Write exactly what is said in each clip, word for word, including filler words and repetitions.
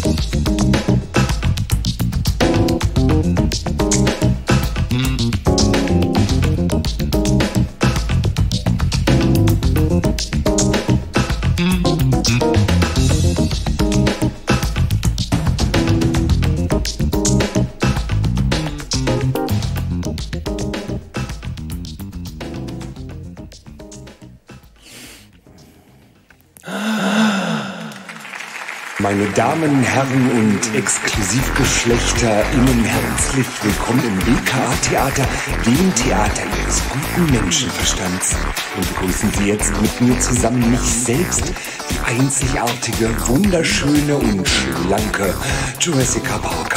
Meine Damen, Herren und ExklusivgeschlechterInnen, herzlich willkommen im B K A-Theater, dem Theater Ihres guten Menschenverstands. Und begrüßen Sie jetzt mit mir zusammen mich selbst, die einzigartige, wunderschöne und schlanke Jurassica Parker.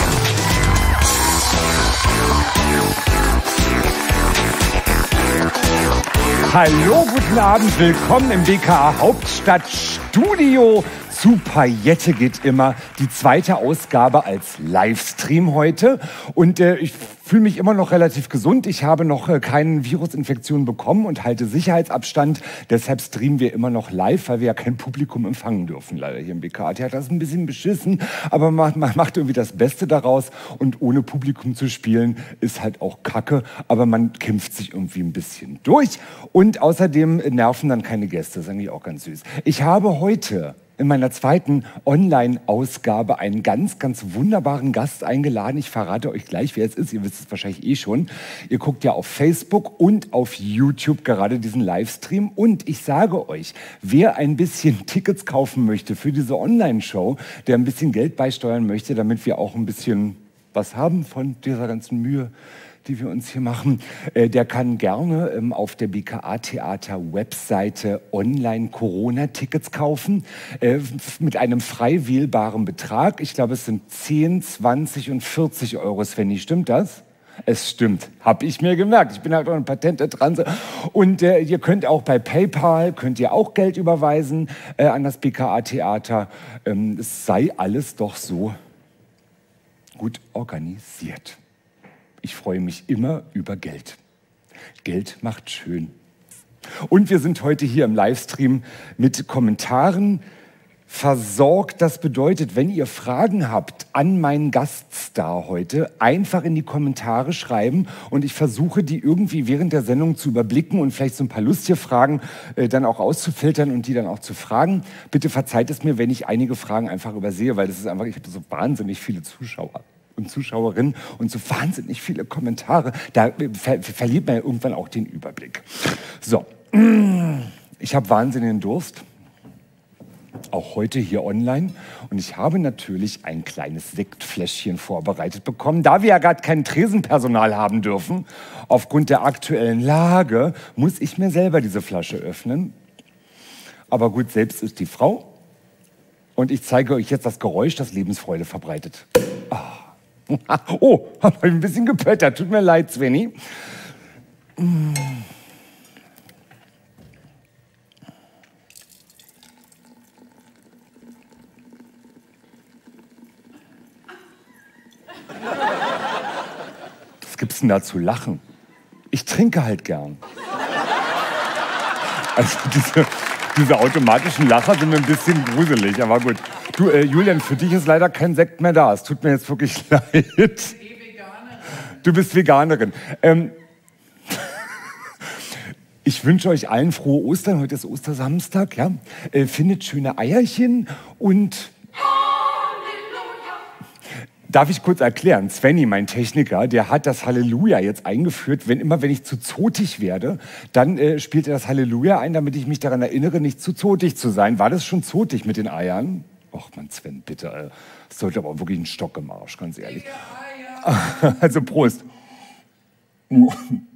Hallo, guten Abend, willkommen im B K A Hauptstadtstudio. Zu Paillette geht immer, die zweite Ausgabe als Livestream heute. Und äh, ich fühle mich immer noch relativ gesund. Ich habe noch äh, keine Virusinfektion bekommen und halte Sicherheitsabstand. Deshalb streamen wir immer noch live, weil wir ja kein Publikum empfangen dürfen, leider hier im B K A-Theater. Das ist ein bisschen beschissen, aber man, man macht irgendwie das Beste daraus. Und ohne Publikum zu spielen, ist halt auch Kacke. Aber man kämpft sich irgendwie ein bisschen durch. Und außerdem nerven dann keine Gäste. Das ist eigentlich auch ganz süß. Ich habe heute in meiner zweiten Online-Ausgabe einen ganz, ganz wunderbaren Gast eingeladen. Ich verrate euch gleich, wer es ist. Ihr wisst es wahrscheinlich eh schon. Ihr guckt ja auf Facebook und auf YouTube gerade diesen Livestream. Und ich sage euch, wer ein bisschen Tickets kaufen möchte für diese Online-Show, der ein bisschen Geld beisteuern möchte, damit wir auch ein bisschen was haben von dieser ganzen Mühe, die wir uns hier machen, äh, der kann gerne ähm, auf der B K A-Theater-Webseite online Corona-Tickets kaufen, äh, mit einem frei wählbaren Betrag. Ich glaube, es sind zehn, zwanzig und vierzig Euro, Svenny. Stimmt das? Es stimmt, habe ich mir gemerkt. Ich bin halt auch ein patenter Transe. Und äh, ihr könnt auch bei PayPal, könnt ihr auch Geld überweisen äh, an das B K A-Theater. Ähm, es sei alles doch so gut organisiert. Ich freue mich immer über Geld. Geld macht schön. Und wir sind heute hier im Livestream mit Kommentaren versorgt. Das bedeutet, wenn ihr Fragen habt an meinen Gaststar heute, einfach in die Kommentare schreiben und ich versuche, die irgendwie während der Sendung zu überblicken und vielleicht so ein paar lustige Fragen äh, dann auch auszufiltern und die dann auch zu fragen. Bitte verzeiht es mir, wenn ich einige Fragen einfach übersehe, weil das ist einfach, ich habe so wahnsinnig viele Zuschauer und Zuschauerinnen und so wahnsinnig viele Kommentare, da ver verliert man ja irgendwann auch den Überblick. So, ich habe wahnsinnigen Durst, auch heute hier online. Und ich habe natürlich ein kleines Sektfläschchen vorbereitet bekommen. Da wir ja gerade kein Tresenpersonal haben dürfen, aufgrund der aktuellen Lage, muss ich mir selber diese Flasche öffnen. Aber gut, selbst ist die Frau. Und ich zeige euch jetzt das Geräusch, das Lebensfreude verbreitet. Ah. Oh, habe ich ein bisschen gepöttert. Tut mir leid, Svenny. Was gibt's denn da zu lachen? Ich trinke halt gern. Also diese, diese automatischen Lacher sind mir ein bisschen gruselig, aber gut. Du, äh, Julian, für dich ist leider kein Sekt mehr da. Es tut mir jetzt wirklich leid. Ich bin eh Veganerin. Du bist Veganerin. Ähm, ich wünsche euch allen frohe Ostern. Heute ist Ostersamstag. Ja? Äh, findet schöne Eierchen und... Darf ich kurz erklären? Svenny, mein Techniker, der hat das Halleluja jetzt eingeführt. Wenn immer, wenn ich zu zotig werde, dann äh, spielt er das Halleluja ein, damit ich mich daran erinnere, nicht zu zotig zu sein. War das schon zotig mit den Eiern? Och Mann, Sven, bitte. Äh, das sollte aber wirklich ein Stock im Arsch, ganz ehrlich. Dicke Eier. Also Prost. Dicke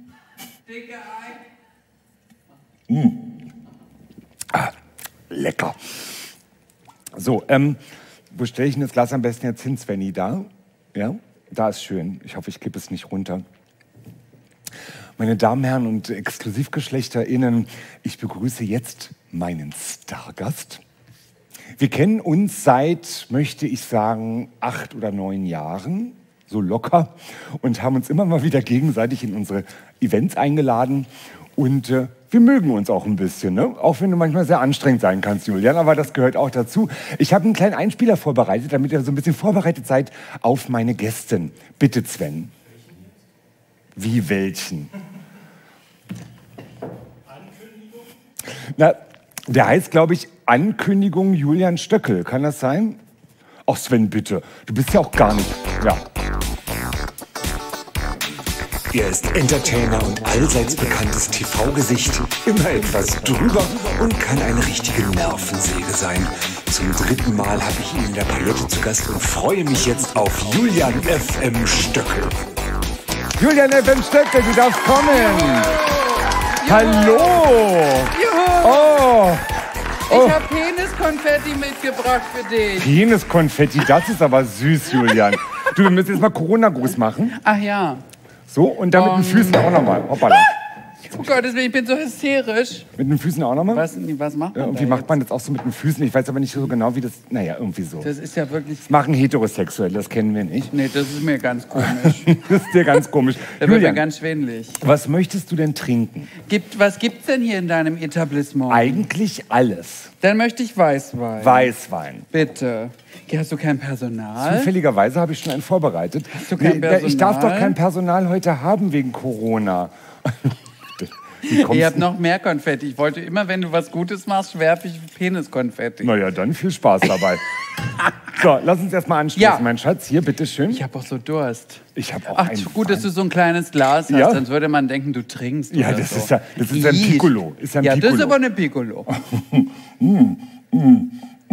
Eier. Mm. Ah, lecker. So, ähm... wo stelle ich denn das Glas am besten jetzt hin, Svenny? Da? Ja? Da ist schön. Ich hoffe, ich kippe es nicht runter. Meine Damen, Herren und ExklusivgeschlechterInnen, ich begrüße jetzt meinen Stargast. Wir kennen uns seit, möchte ich sagen, acht oder neun Jahren, so locker, und haben uns immer mal wieder gegenseitig in unsere Events eingeladen. Und äh, wir mögen uns auch ein bisschen, ne? Auch wenn du manchmal sehr anstrengend sein kannst, Julian, aber das gehört auch dazu. Ich habe einen kleinen Einspieler vorbereitet, damit ihr so ein bisschen vorbereitet seid auf meine Gästin. Bitte, Sven. Wie welchen? Ankündigung? Na, der heißt, glaube ich, Ankündigung Julian Stöckel. Kann das sein? Ach, Sven, bitte. Du bist ja auch gar nicht... Ja. Er ist Entertainer und allseits bekanntes T V-Gesicht, immer etwas drüber und kann eine richtige Nervensäge sein. Zum dritten Mal habe ich ihn in der Paillette zu Gast und freue mich jetzt auf Julian F M Stöckel. Julian F M Stöckel, du darfst kommen. Juhu. Hallo. Juhu. Oh. Oh. Ich habe Peniskonfetti mitgebracht für dich. Peniskonfetti, das ist aber süß, Julian. Du, wir müssen jetzt mal Corona-Gruß machen. Ach ja. So, und dann um. mit den Füßen auch nochmal. Hoppala. Oh Gott, ich bin so hysterisch. Mit den Füßen auch nochmal? Was, was macht man ja, Irgendwie macht man das auch so mit den Füßen. Ich weiß aber nicht so genau, wie das... Naja, irgendwie so. Das ist ja wirklich... Das machen Heterosexuelle, das kennen wir nicht. Nee, das ist mir ganz komisch. Das ist dir ganz komisch. Da wird mir ganz schwindelig. Was möchtest du denn trinken? Gibt, was gibt's denn hier in deinem Etablissement? Eigentlich alles. Dann möchte ich Weißwein. Weißwein. Bitte. Hast du kein Personal? Zufälligerweise habe ich schon einen vorbereitet. Hast du kein Personal? Ich darf doch kein Personal heute haben wegen Corona. Ihr habt noch mehr Konfetti. Ich wollte immer, wenn du was Gutes machst, werfe ich Peniskonfetti. Na ja, dann viel Spaß dabei. So, lass uns erst mal anstoßen, ja. Mein Schatz. Hier, bitteschön. Ich habe auch so Durst. Ich habe auch Ach, einen gut, Wein. dass du so ein kleines Glas hast, ja. Sonst würde man denken, du trinkst. Ja, oder das so. ist ja, das ist ein Piccolo. Ist ein ja, Piccolo. das ist aber eine Piccolo. mm, mm,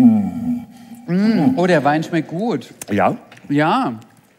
mm. Mm. Oh, der Wein schmeckt gut. Ja? Ja.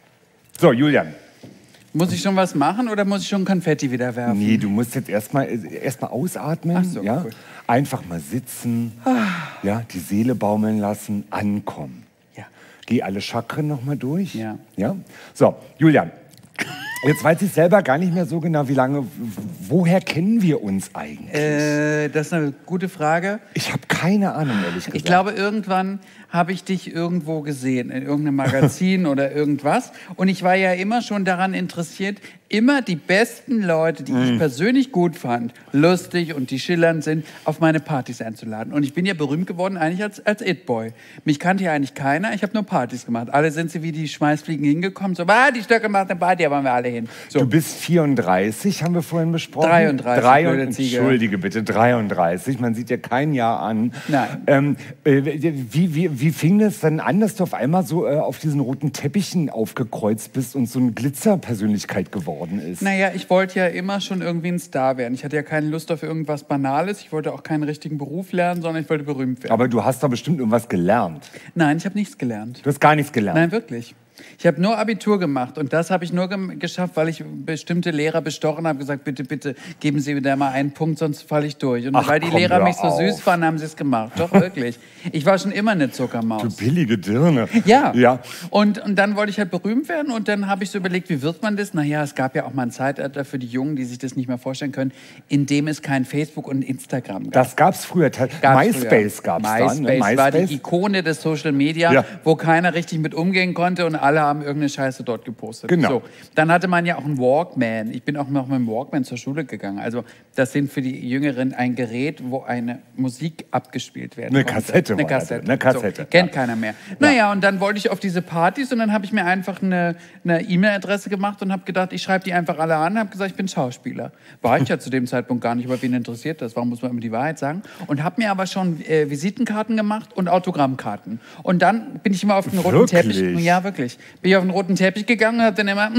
So, Julian. Muss ich schon was machen oder muss ich schon Konfetti wieder werfen? Nee, du musst jetzt erstmal erst mal ausatmen. Ach so, ja? Cool. Einfach mal sitzen, ja, die Seele baumeln lassen, ankommen. Ja. Geh alle Chakren noch mal durch. Ja. Ja? So, Julian. Jetzt weiß ich selber gar nicht mehr so genau, wie lange. Woher kennen wir uns eigentlich? Äh, das ist eine gute Frage. Ich habe keine Ahnung, ehrlich gesagt. Ich glaube, irgendwann habe ich dich irgendwo gesehen, in irgendeinem Magazin oder irgendwas. Und ich war ja immer schon daran interessiert, immer die besten Leute, die ich persönlich gut fand, lustig und die schillernd sind, auf meine Partys einzuladen. Und ich bin ja berühmt geworden eigentlich als, als It-Boy. Mich kannte ja eigentlich keiner, ich habe nur Partys gemacht. Alle sind sie wie die Schmeißfliegen hingekommen, so, ah, die Stöckel macht eine Party, da waren wir alle hin. So. Du bist vierunddreißig, haben wir vorhin besprochen. dreiunddreißig, Drei blöde Ziege. Entschuldige bitte, dreiunddreißig. Man sieht dir kein Jahr an. Nein. Ähm, äh, wie, wie, wie fing es dann an, dass du auf einmal so äh, auf diesen roten Teppichen aufgekreuzt bist und so eine Glitzerpersönlichkeit geworden ist? Naja, ich wollte ja immer schon irgendwie ein Star werden. Ich hatte ja keine Lust auf irgendwas Banales. Ich wollte auch keinen richtigen Beruf lernen, sondern ich wollte berühmt werden. Aber du hast da bestimmt irgendwas gelernt. Nein, ich habe nichts gelernt. Du hast gar nichts gelernt? Nein, wirklich. Ich habe nur Abitur gemacht und das habe ich nur ge geschafft, weil ich bestimmte Lehrer bestochen habe, gesagt, bitte, bitte, geben Sie wieder mal einen Punkt, sonst falle ich durch. Und Ach, weil die komm, Lehrer hör mich so auf. süß fanden, haben sie es gemacht. Doch, wirklich. Ich war schon immer eine Zuckermaus. Du billige Dirne. Ja. ja. Und, und dann wollte ich halt berühmt werden und dann habe ich so überlegt, wie wird man das? Naja, es gab ja auch mal ein Zeitalter für die Jungen, die sich das nicht mehr vorstellen können, in dem es kein Facebook und Instagram gab. Das gab es früher. Gab's MySpace gab es dann. MySpace Ne? war die Ikone des Social Media, Ja. wo keiner richtig mit umgehen konnte und alle haben irgendeine Scheiße dort gepostet. Genau. So, dann hatte man ja auch einen Walkman. Ich bin auch noch mit dem Walkman zur Schule gegangen. Also das sind für die Jüngeren ein Gerät, wo eine Musik abgespielt werden Eine konnte. Kassette Eine war das. Kassette. Eine Kassette, So, kennt ja. keiner mehr. Naja, und dann wollte ich auf diese Partys und dann habe ich mir einfach eine eine E-Mail-Adresse gemacht und habe gedacht, ich schreibe die einfach alle an und habe gesagt, ich bin Schauspieler. War ich ja zu dem Zeitpunkt gar nicht, aber wen interessiert das? Warum muss man immer die Wahrheit sagen? Und habe mir aber schon äh, Visitenkarten gemacht und Autogrammkarten. Und dann bin ich immer auf den roten Wirklich? Teppich. Ja, wirklich. Bin ich auf den roten Teppich gegangen und habe dann immer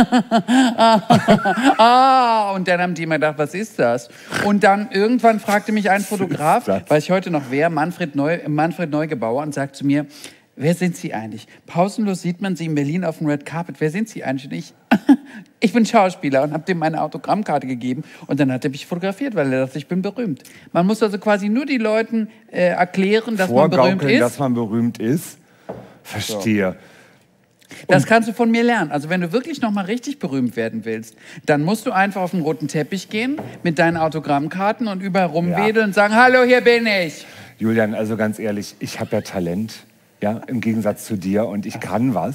ah, und dann haben die immer gedacht, was ist das? Und dann irgendwann fragte mich ein Fotograf, weiß ich heute noch wer, Manfred, Neu, Manfred Neugebauer, und sagt zu mir, wer sind Sie eigentlich? Pausenlos sieht man Sie in Berlin auf dem Red Carpet. Wer sind Sie eigentlich? Und ich, ich bin Schauspieler und habe dem meine Autogrammkarte gegeben. Und dann hat er mich fotografiert, weil er dachte, ich bin berühmt. Man muss also quasi nur die Leuten äh, erklären, dass man berühmt Vorgaukeln, ist. dass man berühmt ist. Verstehe. Das kannst du von mir lernen. Also wenn du wirklich noch mal richtig berühmt werden willst, dann musst du einfach auf den roten Teppich gehen mit deinen Autogrammkarten und überall rumwedeln Ja. und sagen, hallo, hier bin ich. Julian, also ganz ehrlich, ich habe ja Talent, ja, im Gegensatz zu dir, und ich kann was.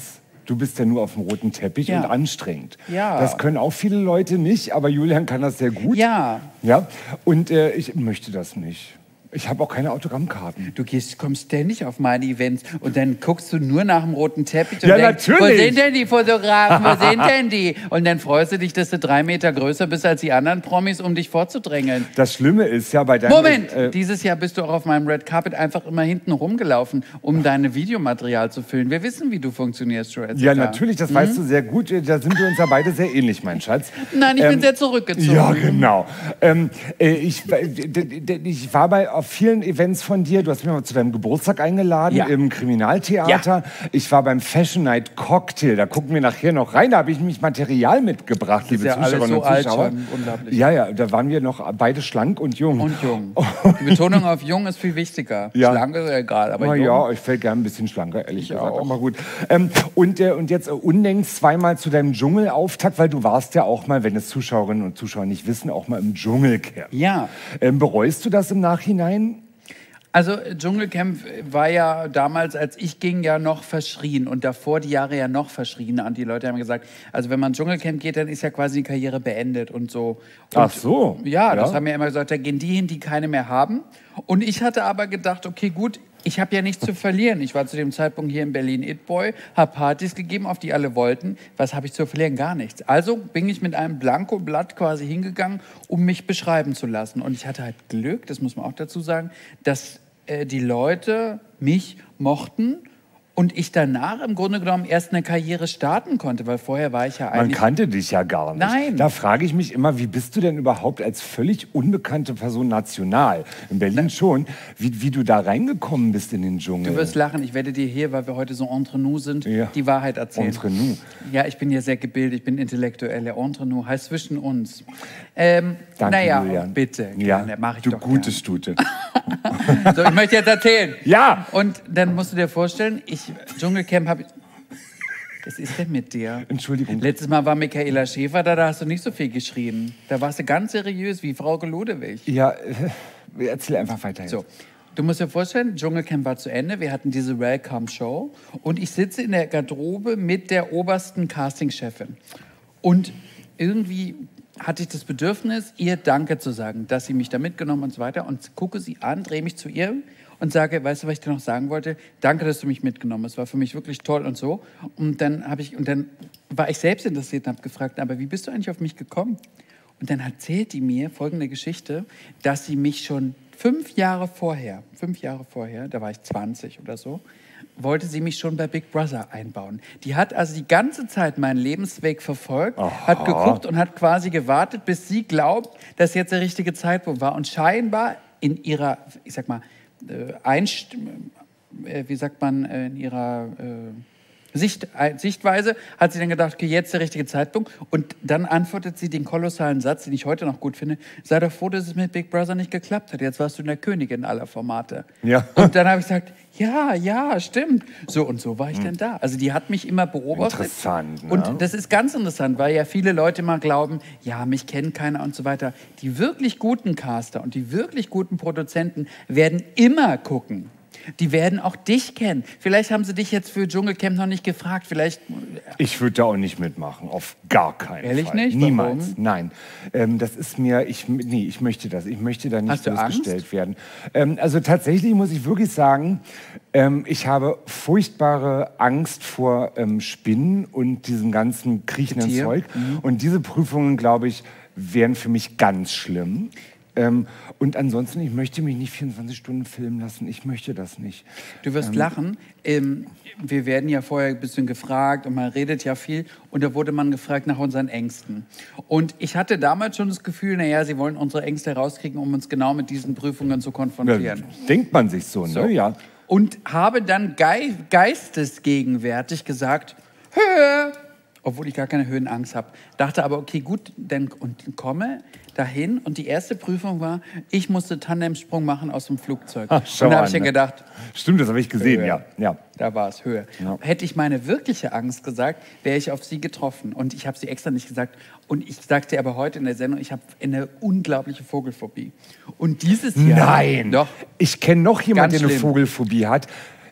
Du bist ja nur auf dem roten Teppich Ja. und anstrengend. Ja. Das können auch viele Leute nicht, aber Julian kann das sehr gut. Ja. Ja. Und äh, ich möchte das nicht. Ich habe auch keine Autogrammkarten. Du gehst, kommst ständig auf meine Events und dann guckst du nur nach dem roten Teppich und Ja, denkst, natürlich. wo sind denn die Fotografen, wo sind denn die? Und dann freust du dich, dass du drei Meter größer bist als die anderen Promis, um dich vorzudrängen. Das Schlimme ist ja bei deinem... Moment, Äh, dieses Jahr bist du auch auf meinem Red Carpet einfach immer hinten rumgelaufen, um deine Videomaterial zu füllen. Wir wissen, wie du funktionierst, Jessica. ja, natürlich, das weißt du sehr gut. Da sind wir uns ja beide sehr ähnlich, mein Schatz. Nein, ich Ähm, bin sehr zurückgezogen. Ja, genau. Ähm, äh, ich, d- d- d- ich war bei auf vielen Events von dir. Du hast mich mal zu deinem Geburtstag eingeladen Ja. im Kriminaltheater. Ich war beim Fashion Night Cocktail. Da gucken wir nachher noch rein. Da habe ich nämlich Material mitgebracht, liebe ja alles Zuschauerinnen so und alt Zuschauer. schon. Unglaublich. Ja, ja, da waren wir noch beide schlank und jung. Und jung. Die Betonung auf jung ist viel wichtiger. Ja. Schlank ist ja egal, aber Na jung. ja, ich fällt gerne ein bisschen schlanker, ehrlich gesagt. auch. Aber gut. Ähm, und, äh, und jetzt äh, unlängst zweimal zu deinem Dschungelauftakt, weil du warst ja auch mal, wenn es Zuschauerinnen und Zuschauer nicht wissen, auch mal im Dschungelcamp. Ja. Ähm, bereust du das im Nachhinein? Also Dschungelcamp war ja damals, als ich ging, ja noch verschrien und davor die Jahre ja noch verschrien. Und die Leute haben gesagt, also wenn man Dschungelcamp geht, dann ist ja quasi die Karriere beendet und so. Und Ach so. Ja, das Ja. haben ja immer gesagt, da gehen die hin, die keine mehr haben. Und ich hatte aber gedacht, okay, gut, ich habe ja nichts zu verlieren. Ich war zu dem Zeitpunkt hier in Berlin It Boy, habe Partys gegeben, auf die alle wollten. Was habe ich zu verlieren? Gar nichts. Also bin ich mit einem Blankoblatt quasi hingegangen, um mich beschreiben zu lassen. Und ich hatte halt Glück, das muss man auch dazu sagen, dass äh, die Leute mich mochten und ich danach im Grunde genommen erst eine Karriere starten konnte, weil vorher war ich ja Man eigentlich... kannte dich ja gar nicht. Nein. Da frage ich mich immer, wie bist du denn überhaupt als völlig unbekannte Person national, in Berlin schon, wie, wie du da reingekommen bist in den Dschungel? Du wirst lachen, ich werde dir hier, weil wir heute so entre nous sind, Ja. die Wahrheit erzählen. Entre nous. Ja, ich bin ja sehr gebildet, ich bin intellektuell. Der entre nous heißt zwischen uns. Ähm, Danke, naja, Julian. bitte, Ja, gerne, mach ich du doch gute gerne. Stute. So, ich möchte jetzt erzählen. Ja. Und dann musst du dir vorstellen, ich, Dschungelcamp habe ich... Was ist denn mit dir? Entschuldigung. Letztes Mal war Michaela Schäfer da, da hast du nicht so viel geschrien. Da warst du ganz seriös, wie Frau Ludewig. Ja, äh, erzähl einfach weiter jetzt. So, du musst dir vorstellen, Dschungelcamp war zu Ende, wir hatten diese Welcome-Show und ich sitze in der Garderobe mit der obersten Castingchefin. Und irgendwie hatte ich das Bedürfnis, ihr Danke zu sagen, dass sie mich da mitgenommen und so weiter. Und gucke sie an, drehe mich zu ihr und sage, weißt du, was ich dir noch sagen wollte? Danke, dass du mich mitgenommen hast. Es war für mich wirklich toll und so. Und dann habe ich, und dann war ich selbst interessiert und habe gefragt, aber wie bist du eigentlich auf mich gekommen? Und dann erzählt die mir folgende Geschichte, dass sie mich schon fünf Jahre vorher, fünf Jahre vorher, da war ich zwanzig oder so, wollte sie mich schon bei Big Brother einbauen. Die hat also die ganze Zeit meinen Lebensweg verfolgt, Aha. hat geguckt und hat quasi gewartet, bis sie glaubt, dass jetzt der richtige Zeitpunkt war. Und scheinbar in ihrer, ich sag mal, äh, Einst äh, wie sagt man, äh, in ihrer äh, Sicht, äh, Sichtweise hat sie dann gedacht, okay, jetzt der richtige Zeitpunkt. Und dann antwortet sie den kolossalen Satz, den ich heute noch gut finde: Sei doch froh, dass es mit Big Brother nicht geklappt hat. Jetzt warst du in der Königin aller Formate. Ja. Und dann habe ich gesagt, ja, ja, stimmt. So und so war ich dann da. Also die hat mich immer beobachtet. Interessant, ne? Und das ist ganz interessant, weil ja viele Leute mal glauben, ja, mich kennt keiner und so weiter. Die wirklich guten Caster und die wirklich guten Produzenten werden immer gucken. Die werden auch dich kennen. Vielleicht haben sie dich jetzt für Dschungelcamp noch nicht gefragt. Vielleicht. Ich würde da auch nicht mitmachen, auf gar keinen Ehrlich Fall. nicht? Niemals, Warum? nein. Ähm, das ist mir, ich, nee, ich möchte das, ich möchte da nicht Hast du bloßgestellt Angst? werden. Ähm, also tatsächlich muss ich wirklich sagen, ähm, ich habe furchtbare Angst vor ähm, Spinnen und diesem ganzen kriechenden Tier. Zeug. Und diese Prüfungen, glaube ich, wären für mich ganz schlimm. Ähm, und ansonsten, ich möchte mich nicht vierundzwanzig Stunden filmen lassen. Ich möchte das nicht. Du wirst lachen. Ähm, wir werden ja vorher ein bisschen gefragt und man redet ja viel. Und da wurde man gefragt nach unseren Ängsten. Und ich hatte damals schon das Gefühl, naja, sie wollen unsere Ängste rauskriegen, um uns genau mit diesen Prüfungen zu Ja, konfrontieren. denkt man sich so, So. ne? Ja. Und habe dann gei geistesgegenwärtig gesagt, Höhe, obwohl ich gar keine Höhenangst habe. Dachte aber, okay, gut, dann und komme dahin. Und die erste Prüfung war, ich musste Tandemsprung machen aus dem Flugzeug. Ach, schau und da habe an, ich dann ne? gedacht, Stimmt, das habe ich gesehen, Höhe. ja. ja. Da war es Höhe. Ja. Hätte ich meine wirkliche Angst gesagt, wäre ich auf sie getroffen. Und ich habe sie extra nicht gesagt. Und ich sagte aber heute in der Sendung, ich habe eine unglaubliche Vogelphobie. Und dieses Jahr... Nein! Doch. Ich kenne noch jemanden, Ganz der eine schlimm. Vogelphobie hat.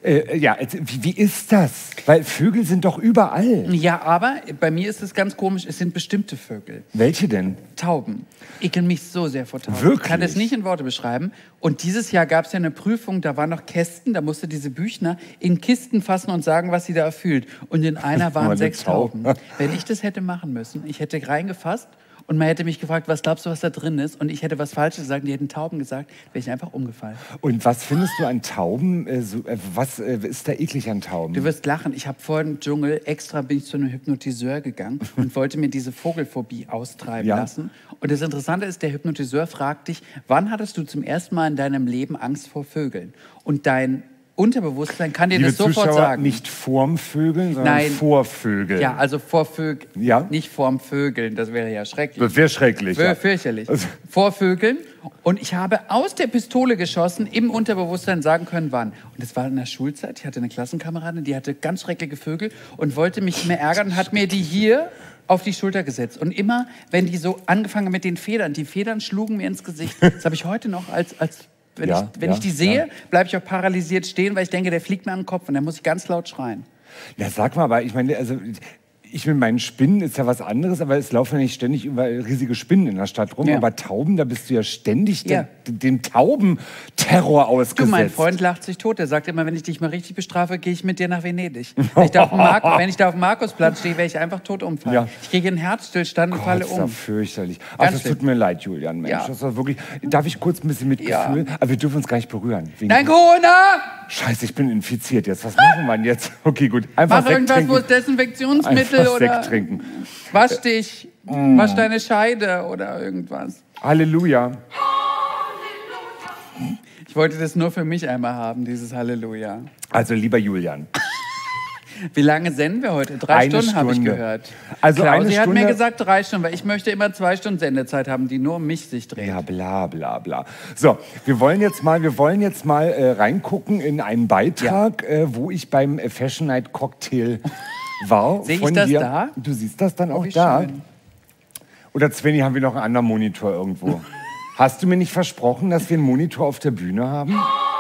Äh, ja, wie, wie ist das? Weil Vögel sind doch überall. Ja, aber bei mir ist es ganz komisch, es sind bestimmte Vögel. Welche denn? Tauben. Ekeln mich so sehr vor Tauben. Wirklich? Ich kann das nicht in Worte beschreiben. Und dieses Jahr gab es ja eine Prüfung, da waren noch Kästen, da musste diese Büchner in Kisten fassen und sagen, was sie da erfüllt. Und in einer waren sechs Tauben. Wenn ich das hätte machen müssen, ich hätte reingefasst und man hätte mich gefragt, was glaubst du, was da drin ist? Und ich hätte was Falsches gesagt, die hätten Tauben gesagt, wäre ich einfach umgefallen. Und was findest du an Tauben? Äh, so, äh, was äh, ist da eklig an Tauben? Du wirst lachen. Ich habe vor dem Dschungel extra bin ich zu einem Hypnotiseur gegangen und wollte mir diese Vogelphobie austreiben Ja. lassen. Und das Interessante ist, der Hypnotiseur fragt dich, wann hattest du zum ersten Mal in deinem Leben Angst vor Vögeln? Und dein Unterbewusstsein kann dir Liebe das sofort Zuschauer, sagen. nicht vorm Vögeln, sondern Nein. vor Vögeln. Ja, also vor Vögeln, Ja. nicht vorm Vögeln, das wäre ja schrecklich. Das wäre schrecklich. Für- Ja. Fürchterlich. Also- Vor Vögeln. Und ich habe aus der Pistole geschossen, im Unterbewusstsein sagen können, wann. Und das war in der Schulzeit. Ich hatte eine Klassenkameradin, die hatte ganz schreckliche Vögel und wollte mich mehr ärgern und hat mir die hier auf die Schulter gesetzt. Und immer, wenn die so angefangen haben mit den Federn, die Federn schlugen mir ins Gesicht. Das habe ich heute noch als... als wenn, Ja, ich, wenn ja, ich die sehe, ja. bleibe ich auch paralysiert stehen, weil ich denke, der fliegt mir an den Kopf und dann muss ich ganz laut schreien. Ja, sag mal, aber ich meine, also ich mit meinen Spinnen ist ja was anderes, aber es laufen ja nicht ständig überall riesige Spinnen in der Stadt rum. Ja. Aber Tauben, da bist du ja ständig Ja. dem, dem Taubenterror ausgesetzt. Du, mein Freund lacht sich tot. Der sagt immer, wenn ich dich mal richtig bestrafe, gehe ich mit dir nach Venedig. Wenn ich da auf dem, Mark wenn ich da auf dem Markusplatz stehe, werde ich einfach tot umfallen. Ja. Ich kriege einen Herzstillstand und Gott, falle ist ja um. fürchterlich. Ach, Ganz das schlimm. tut mir leid, Julian, Mensch. Ja. Das war wirklich. Darf ich kurz ein bisschen Mitgefühl? Ja. Aber wir dürfen uns gar nicht berühren. Wegen Nein, Corona! Scheiße, ich bin infiziert jetzt. Was machen wir denn jetzt? Okay, gut. Einfach Mach Sekt irgendwas, trinken. wo es Desinfektionsmittel Einfach oder Sekt trinken. wasch dich, wasch deine Scheide oder irgendwas. Halleluja. Ich wollte das nur für mich einmal haben, dieses Halleluja. Also, lieber Julian. Wie lange senden wir heute? Drei Eine Stunden habe ich Stunde. gehört. Also Klausi eine hat Stunde- mir gesagt drei Stunden, weil ich möchte immer zwei Stunden Sendezeit haben, die nur um mich sich dreht. Ja, bla bla bla. So, wir wollen jetzt mal, wir wollen jetzt mal äh, reingucken in einen Beitrag, äh, wo ich beim äh, Fashion Night Cocktail war. Sehe ich von das dir. da? Du siehst das dann auch wie da. schön. Oder Svenny, haben wir noch einen anderen Monitor irgendwo? Hast du mir nicht versprochen, dass wir einen Monitor auf der Bühne haben?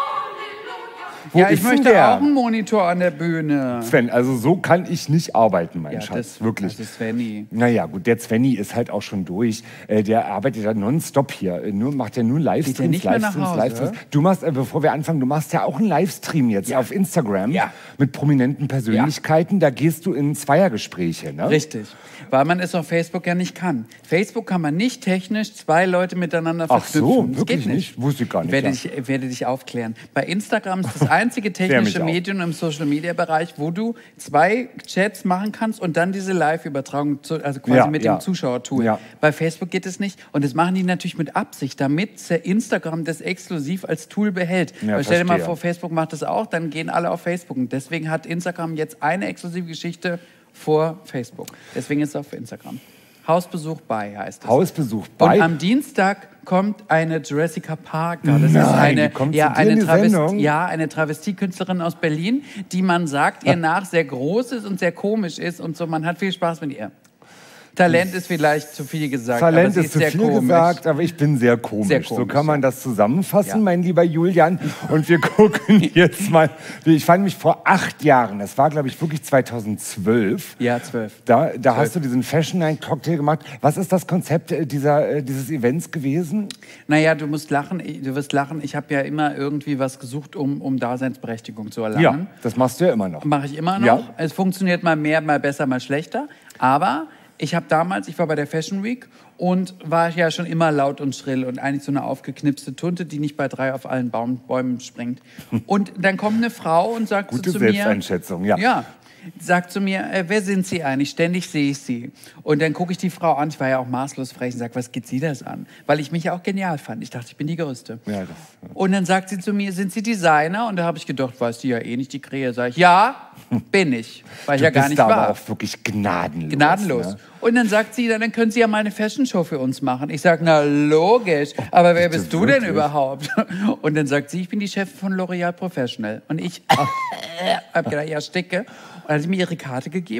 Wo Ja, ich ist denn möchte der? auch einen Monitor an der Bühne. Sven, also so kann ich nicht arbeiten, mein Ja, Schatz. das Wirklich. Das ist Svenny. Naja, gut, der Svenny ist halt auch schon durch. Äh, der arbeitet ja nonstop hier. Äh, Nur, macht ja nur Livestreams, nicht mehr nach Livestreams, Hause? Livestreams. Du machst, äh, bevor wir anfangen, du machst ja auch einen Livestream jetzt auf Instagram Ja. mit prominenten Persönlichkeiten. Da gehst du in Zweiergespräche, ne? Richtig. Weil man es auf Facebook ja nicht kann. Facebook kann man nicht technisch zwei Leute miteinander Ach verknüpfen. so, Das wirklich geht nicht? Wusste ich gar nicht, Ich werde, ja. dich, ich werde dich aufklären. Bei Instagram ist das einzige Klär mich technische auf. Medium im Social-Media-Bereich, wo du zwei Chats machen kannst und dann diese Live-Übertragung, zu- also quasi Ja, mit ja. dem Zuschauertool. Ja. Bei Facebook geht es nicht. Und das machen die natürlich mit Absicht, damit Instagram das exklusiv als Tool behält. Ja, Weil stell dir mal verstehe. vor, Facebook macht das auch, dann gehen alle auf Facebook. Und deswegen hat Instagram jetzt eine exklusive Geschichte vor Facebook. Deswegen ist es auf Instagram. Hausbesuch bei heißt es. Hausbesuch Und bei. am Dienstag kommt eine Jessica Parker. Das Nein, ist eine, die kommt ja, zu dir in eine, die Travest Sendung? ja, eine Travestiekünstlerin aus Berlin, die man sagt, ihr nach sehr groß ist und sehr komisch ist und so. Man hat viel Spaß mit ihr. Talent ist vielleicht zu viel gesagt, Talent aber sie ist ist zu sehr viel komisch. gesagt, aber ich bin sehr komisch. Sehr So komisch, kann man ja. das zusammenfassen, Ja. mein lieber Julian. Und wir gucken jetzt mal. Ich fand mich vor acht Jahren, das war, glaube ich, wirklich zweitausendzwölf. Ja, zwölf. Da, da hast du diesen Fashion Night Cocktail gemacht. Was ist das Konzept äh, dieser, äh, dieses Events gewesen? Naja, du musst lachen, du wirst lachen. Ich habe ja immer irgendwie was gesucht, um, um Daseinsberechtigung zu erlangen. Ja, das machst du ja immer noch. Mache ich immer noch. Ja. Es funktioniert mal mehr, mal besser, mal schlechter. Aber ich habe damals, ich war bei der Fashion Week und war ja schon immer laut und schrill und eigentlich so eine aufgeknipste Tunte, die nicht bei drei auf allen Baum, Bäumen springt. Und dann kommt eine Frau und sagt Gute so zu mir... Selbsteinschätzung, ja. Ja. Sagt zu mir, äh, wer sind Sie eigentlich? Ständig sehe ich Sie. Und dann gucke ich die Frau an, ich war ja auch maßlos frech und sage, was geht Sie das an? Weil ich mich ja auch genial fand. Ich dachte, ich bin die Größte. Ja, das- Und dann sagt sie zu mir, sind Sie Designer? Und da habe ich gedacht, weiß die ja eh nicht, die Krähe. Sag ich, ja, bin ich. Weil ich Du ja gar bist nicht da aber war. auch wirklich gnadenlos. Gnadenlos. Ne? Und dann sagt sie, dann können Sie ja mal eine Fashion-Show für uns machen. Ich sage, na logisch, aber wer bitte bist du denn wirklich? überhaupt? Und dann sagt sie, ich bin die Chefin von L'Oréal Professional. Und ich habe gedacht, ja, sticke. Und dann hat sie mir ihre Karte gegeben.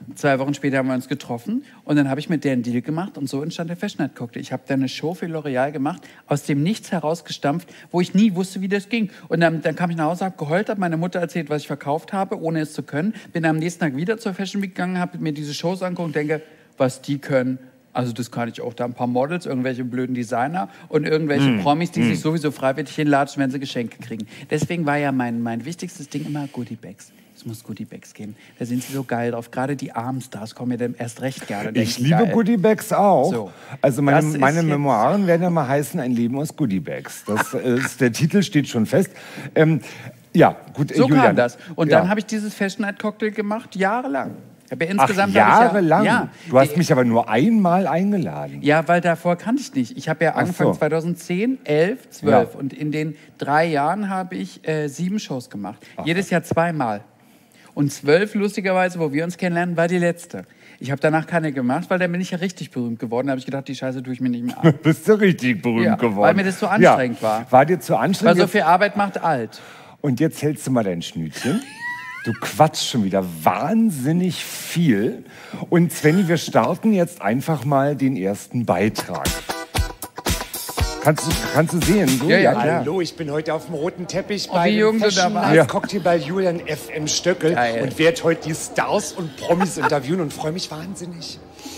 Zwei Wochen später haben wir uns getroffen und dann habe ich mit der einen Deal gemacht und so entstand der Fashion Night Cocktail. Ich habe da eine Show für L'Oreal gemacht, aus dem Nichts herausgestampft, wo ich nie wusste, wie das ging. Und dann, dann kam ich nach Hause, habe geheult, habe meiner Mutter erzählt, was ich verkauft habe, ohne es zu können. Bin am nächsten Tag wieder zur Fashion Week gegangen, habe mir diese Shows angeguckt und denke, was die können. Also das kann ich auch. Da ein paar Models, irgendwelche blöden Designer und irgendwelche mm. Promis, die mm. sich sowieso freiwillig hinlatschen, wenn sie Geschenke kriegen. Deswegen war ja mein, mein wichtigstes Ding immer Goodie Bags. Es muss Goodie Bags geben. Da sind sie so geil drauf. Gerade die armen Stars kommen mir dann erst recht gerne. Ich liebe geil. Goodie Bags auch. So. Also meine, meine jetzt... Memoiren werden ja mal heißen, ein Leben aus Goodie Bags. Das ist, der Titel steht schon fest. Ähm, ja, gut, so Julian. kam das. Und ja. dann habe ich dieses Fashion Night Cocktail gemacht, jahrelang. Ja insgesamt Ach, jahrelang? Ja, du hast mich aber nur einmal eingeladen. Ja, weil davor kannte ich nicht. Ich habe ja angefangen so. zweitauszehn, elf, zwölf. Ja. Und in den drei Jahren habe ich äh, sieben Shows gemacht. Ach. Jedes Jahr zweimal. Und zwölf, lustigerweise, wo wir uns kennenlernen, war die letzte. Ich habe danach keine gemacht, weil dann bin ich ja richtig berühmt geworden. Da habe ich gedacht, die Scheiße tue ich mir nicht mehr an. Bist du richtig berühmt ja, geworden? Weil mir das so anstrengend ja. war. War dir zu anstrengend? Weil so viel Arbeit macht alt. Und jetzt hältst du mal dein Schnütchen. Du quatschst schon wieder wahnsinnig viel. Und Svenny, wir starten jetzt einfach mal den ersten Beitrag. Kannst du, kannst du sehen? So? Ja, ja, Hallo, ich bin heute auf dem roten Teppich oh, bei dem Fashion Night ja. Cocktail bei Julian F M Stöckel Geil. Und werde heute die Stars und Promis interviewen und freue mich wahnsinnig.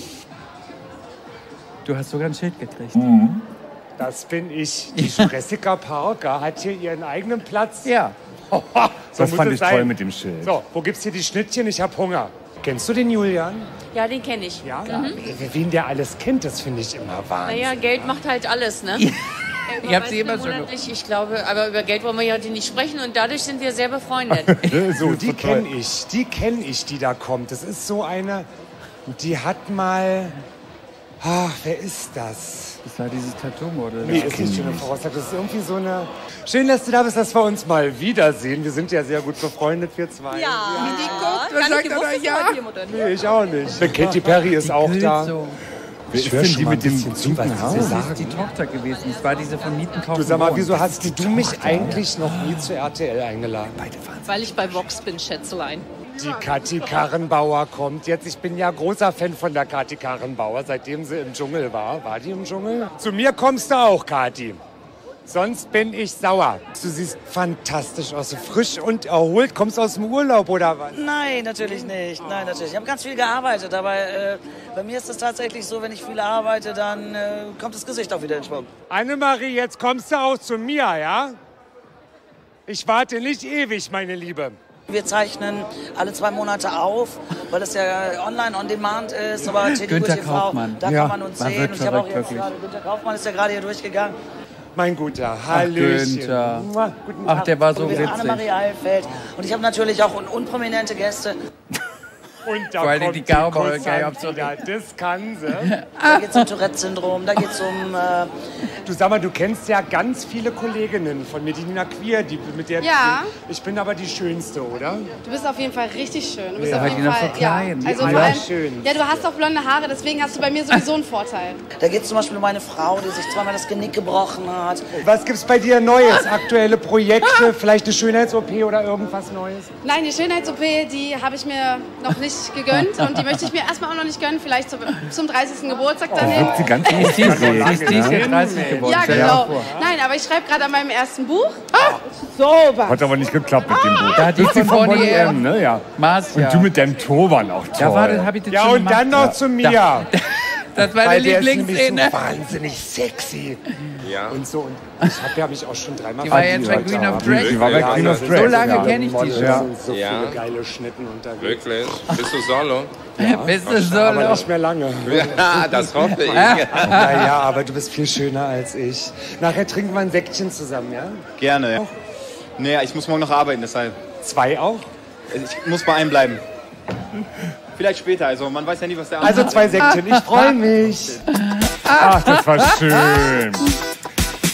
Du hast sogar ein Schild gekriegt. Mhm. Das bin ich. Die Jessica Parker hat hier ihren eigenen Platz. Ja. so das fand ich sein. Toll mit dem Schild. So, wo gibt's hier die Schnittchen? Ich habe Hunger. Kennst du den Julian? Ja, den kenne ich. Ja? Mhm. Wen der alles kennt, das finde ich immer wahnsinnig. Naja, Geld macht halt alles, ne? Ja. Ich habe sie immer schon. Ich glaube, aber über Geld wollen wir ja heute nicht sprechen und dadurch sind wir sehr befreundet. so, die kenne ich. Die kenne ich, die da kommt. Das ist so eine, die hat mal... Ach, wer ist das? Das war dieses Tattoo-Model. Nee, ist nicht schöne Voraussage. Das ist irgendwie so eine... Schön, dass du da bist, dass wir uns mal wiedersehen. Wir sind ja sehr gut befreundet, wir zwei. Ja. ja. Die guckt, was sagt er da? Ja. Nee, ich auch nicht. Katy Perry ist auch da. So. Ich höre schon die mit dem zu, was das ist die Tochter gewesen. Das war diese von Mietenkaufen. Du sag mal, wieso hast du mich Tochter, eigentlich noch nie zu R T L eingeladen? Weil ich bei Vox bin, Schätzelein. Die Kathi Karrenbauer kommt jetzt. Ich bin ja großer Fan von der Kathi Karrenbauer, seitdem sie im Dschungel war. War die im Dschungel? Zu mir kommst du auch, Kathi. Sonst bin ich sauer. Du siehst fantastisch aus, so frisch und erholt. Kommst du aus dem Urlaub oder was? Nein, natürlich nicht. Nein, natürlich. Ich habe ganz viel gearbeitet, aber äh, bei mir ist es tatsächlich so, wenn ich viel arbeite, dann äh, kommt das Gesicht auch wieder in Schwung. Annemarie, jetzt kommst du auch zu mir, ja? Ich warte nicht ewig, meine Liebe. Wir zeichnen alle zwei Monate auf, weil es ja online on demand ist. Aber T V, Günther Kaufmann. Da ja, kann man uns man sehen. Und ich habe auch jetzt wirklich. gerade, Günther Kaufmann ist ja gerade hier durchgegangen. Mein Guter, Hallöchen. Günther. Mua, guten Tag. Ach, der war so und witzig. Annemarie Eilfeld. Und ich habe natürlich auch un unprominente Gäste. Und da Vor allem kommt die die Cowboy, Kussand wieder. Das kann sie. Da geht es um Tourette-Syndrom, da geht es um... Äh Du sag mal, du kennst ja ganz viele Kolleginnen von mir, die Nina Queer, die, mit der Ja. Ich bin aber die Schönste, oder? Du bist auf jeden Fall richtig schön. Du bist Ja. auf Aber jeden die noch Fall, so klein. Ja, also Die vor allem, schön. ja, du hast auch blonde Haare, deswegen hast du bei mir sowieso einen Vorteil. Da geht es zum Beispiel um eine Frau, die sich zweimal das Genick gebrochen hat. Was gibt's bei dir Neues? Aktuelle Projekte, vielleicht eine Schönheits-O P oder irgendwas Neues? Nein, die Schönheits-O P, die habe ich mir noch nicht gegönnt und die möchte ich mir erstmal auch noch nicht gönnen, vielleicht zum, zum dreißigsten Geburtstag dann hin. Die ganze Die ist die ist jetzt dreißig geworden. Ja, Stell dir genau. vor. Nein, aber ich schreibe gerade an meinem ersten Buch. Super. Hat aber nicht geklappt mit dem Buch. Da hat die Das ist von Bonnie M, ne? Ja. Marcia. Und du mit deinem Turban auch toll. Ja, warte, hab ich das Ja, schon und gemacht? dann noch zu mir. Da. Das war Weil meine der ist nämlich Lieblingsszene. so wahnsinnig sexy. Ja. Und so. Und ich habe ja mich auch schon dreimal Die war ja verliebt. bei Queen of Die Drag. war bei Ja, Queen of ja, Drag. So lange ja. kenne ich die Models schon. sind so Ja. viele geile Schnitten unterwegs. Wirklich? Bist du solo? Bist du so Aber noch? nicht mehr lange. Ja, das hoffe ich. Naja, aber du bist viel schöner als ich. Nachher trinken wir ein Säckchen zusammen, ja? Gerne, ja. Nee, ich muss morgen noch arbeiten, deshalb. Zwei auch? Ich muss bei einem bleiben. Vielleicht später, also man weiß ja nie, was der Also andere zwei Säckchen, ich freue mich. Ach, das war schön.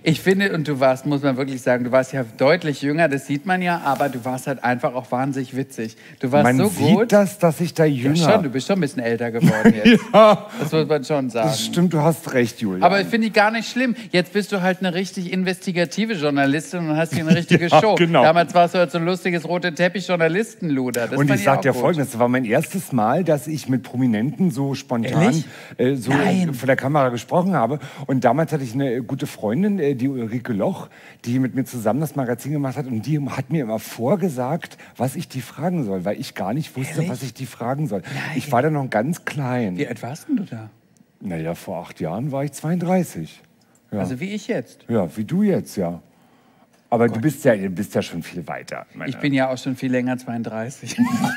Ich finde, und du warst, muss man wirklich sagen, du warst ja deutlich jünger, das sieht man ja, aber du warst halt einfach auch wahnsinnig witzig. Du warst Man so sieht gut. das, dass ich da jünger... Ja, schon, du bist schon ein bisschen älter geworden jetzt. Ja, Das muss man schon sagen. das stimmt, du hast recht, Julia. Aber ich finde die gar nicht schlimm. Jetzt bist du halt eine richtig investigative Journalistin und hast hier eine richtige Ja, Show. genau. Damals warst du halt so ein lustiges rote Teppich-Journalistenluder. Das Und fand ich sag auch dir gut. Folgendes, das war mein erstes Mal, dass ich mit Prominenten so spontan Ehrlich? äh, so Nein. vor der Kamera gesprochen habe. Und damals hatte ich eine gute Freundin, äh, die Ulrike Loch, die mit mir zusammen das Magazin gemacht hat. Und die hat mir immer vorgesagt, was ich die fragen soll, weil ich gar nicht wusste, Ehrlich? was ich die fragen soll. Ich war da noch ganz klein. Wie alt warst denn du da? Naja, vor acht Jahren war ich zweiunddreißig. Ja, Also wie ich jetzt. ja wie du jetzt, ja. Aber du bist ja, du bist ja schon viel weiter. meine- Ich bin ja auch schon viel länger zweiunddreißig.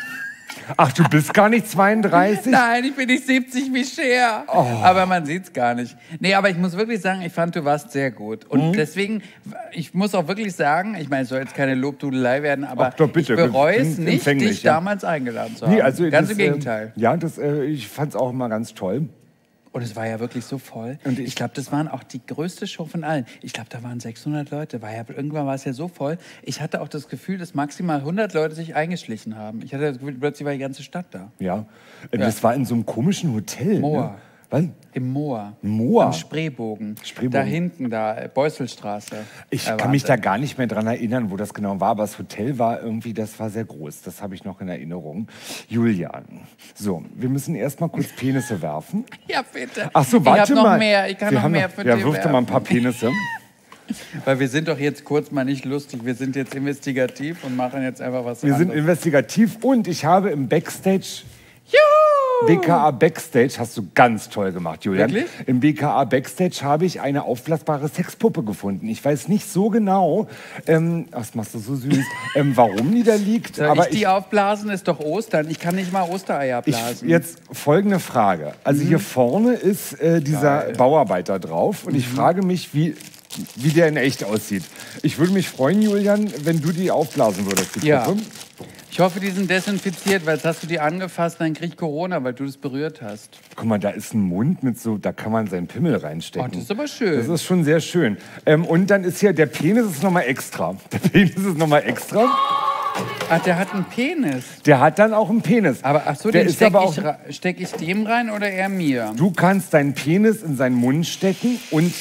Ach, du bist gar nicht zweiunddreißig? Nein, ich bin nicht siebzig wie Cher. Oh. Aber man sieht's gar nicht. Nee, aber ich muss wirklich sagen, ich fand, du warst sehr gut. Und Mhm. deswegen, ich muss auch wirklich sagen, ich meine, es soll jetzt keine Lobdudelei werden, aber Ach doch, bitte, ich bereue es bin nicht, empfänglich, dich ja. damals eingeladen zu haben. Nee, also Ganz das, im Gegenteil. Äh, ja, das, äh, ich fand es auch immer ganz toll. Und es war ja wirklich so voll. Und ich ich- glaube, das waren auch die größte Show von allen. Ich glaube, da waren sechshundert Leute. War ja, irgendwann war es ja so voll. Ich hatte auch das Gefühl, dass maximal hundert Leute sich eingeschlichen haben. Ich hatte das Gefühl, plötzlich war die ganze Stadt da. Ja. Äh, Ja. Das war in so einem komischen Hotel. Moa. Ne? Was? Im Moor. Moor? Am Spreebogen. Spreebogen. Da hinten, da, äh, Beuselstraße. Ich Äh, kann mich da Wahnsinn. gar nicht mehr dran erinnern, wo das genau war, aber das Hotel war irgendwie, das war sehr groß. Das habe ich noch in Erinnerung. Julian, so, wir müssen erst mal kurz Penisse werfen. Ja, bitte. Ach so, warte ich hab noch mal. mehr. Ich kann wir noch haben mehr für Ja, dich wirf doch mal ein paar Penisse. Weil wir sind doch jetzt kurz mal nicht lustig. Wir sind jetzt investigativ und machen jetzt einfach was Wir sind anderes. investigativ und ich habe im Backstage... Juhu! B K A Backstage hast du ganz toll gemacht, Julian. Wirklich? Im B K A Backstage habe ich eine aufblasbare Sexpuppe gefunden. Ich weiß nicht so genau, ähm, das machst du so süß, ähm, warum die da liegt. Soll aber ich die aufblasen? Ist doch Ostern. Ich kann nicht mal Ostereier ich, blasen. jetzt folgende Frage. Also hier vorne ist äh, dieser Geil. Bauarbeiter drauf und ich frage mich, wie, wie der in echt aussieht. Ich würde mich freuen, Julian, wenn du die aufblasen würdest, die Ja. Puppe. Ich hoffe, die sind desinfiziert, weil jetzt hast du die angefasst, dann krieg ich Corona, weil du das berührt hast. Guck mal, da ist ein Mund mit so, da kann man seinen Pimmel reinstecken. Oh, das ist aber schön. Das ist schon sehr schön. Ähm, und dann ist hier, der Penis ist nochmal extra. Der Penis ist nochmal extra. Ach, der hat einen Penis. Der hat dann auch einen Penis. Aber ach so, der den ist steck aber ich, auch, ra- steck ich dem rein oder er mir? Du kannst deinen Penis in seinen Mund stecken und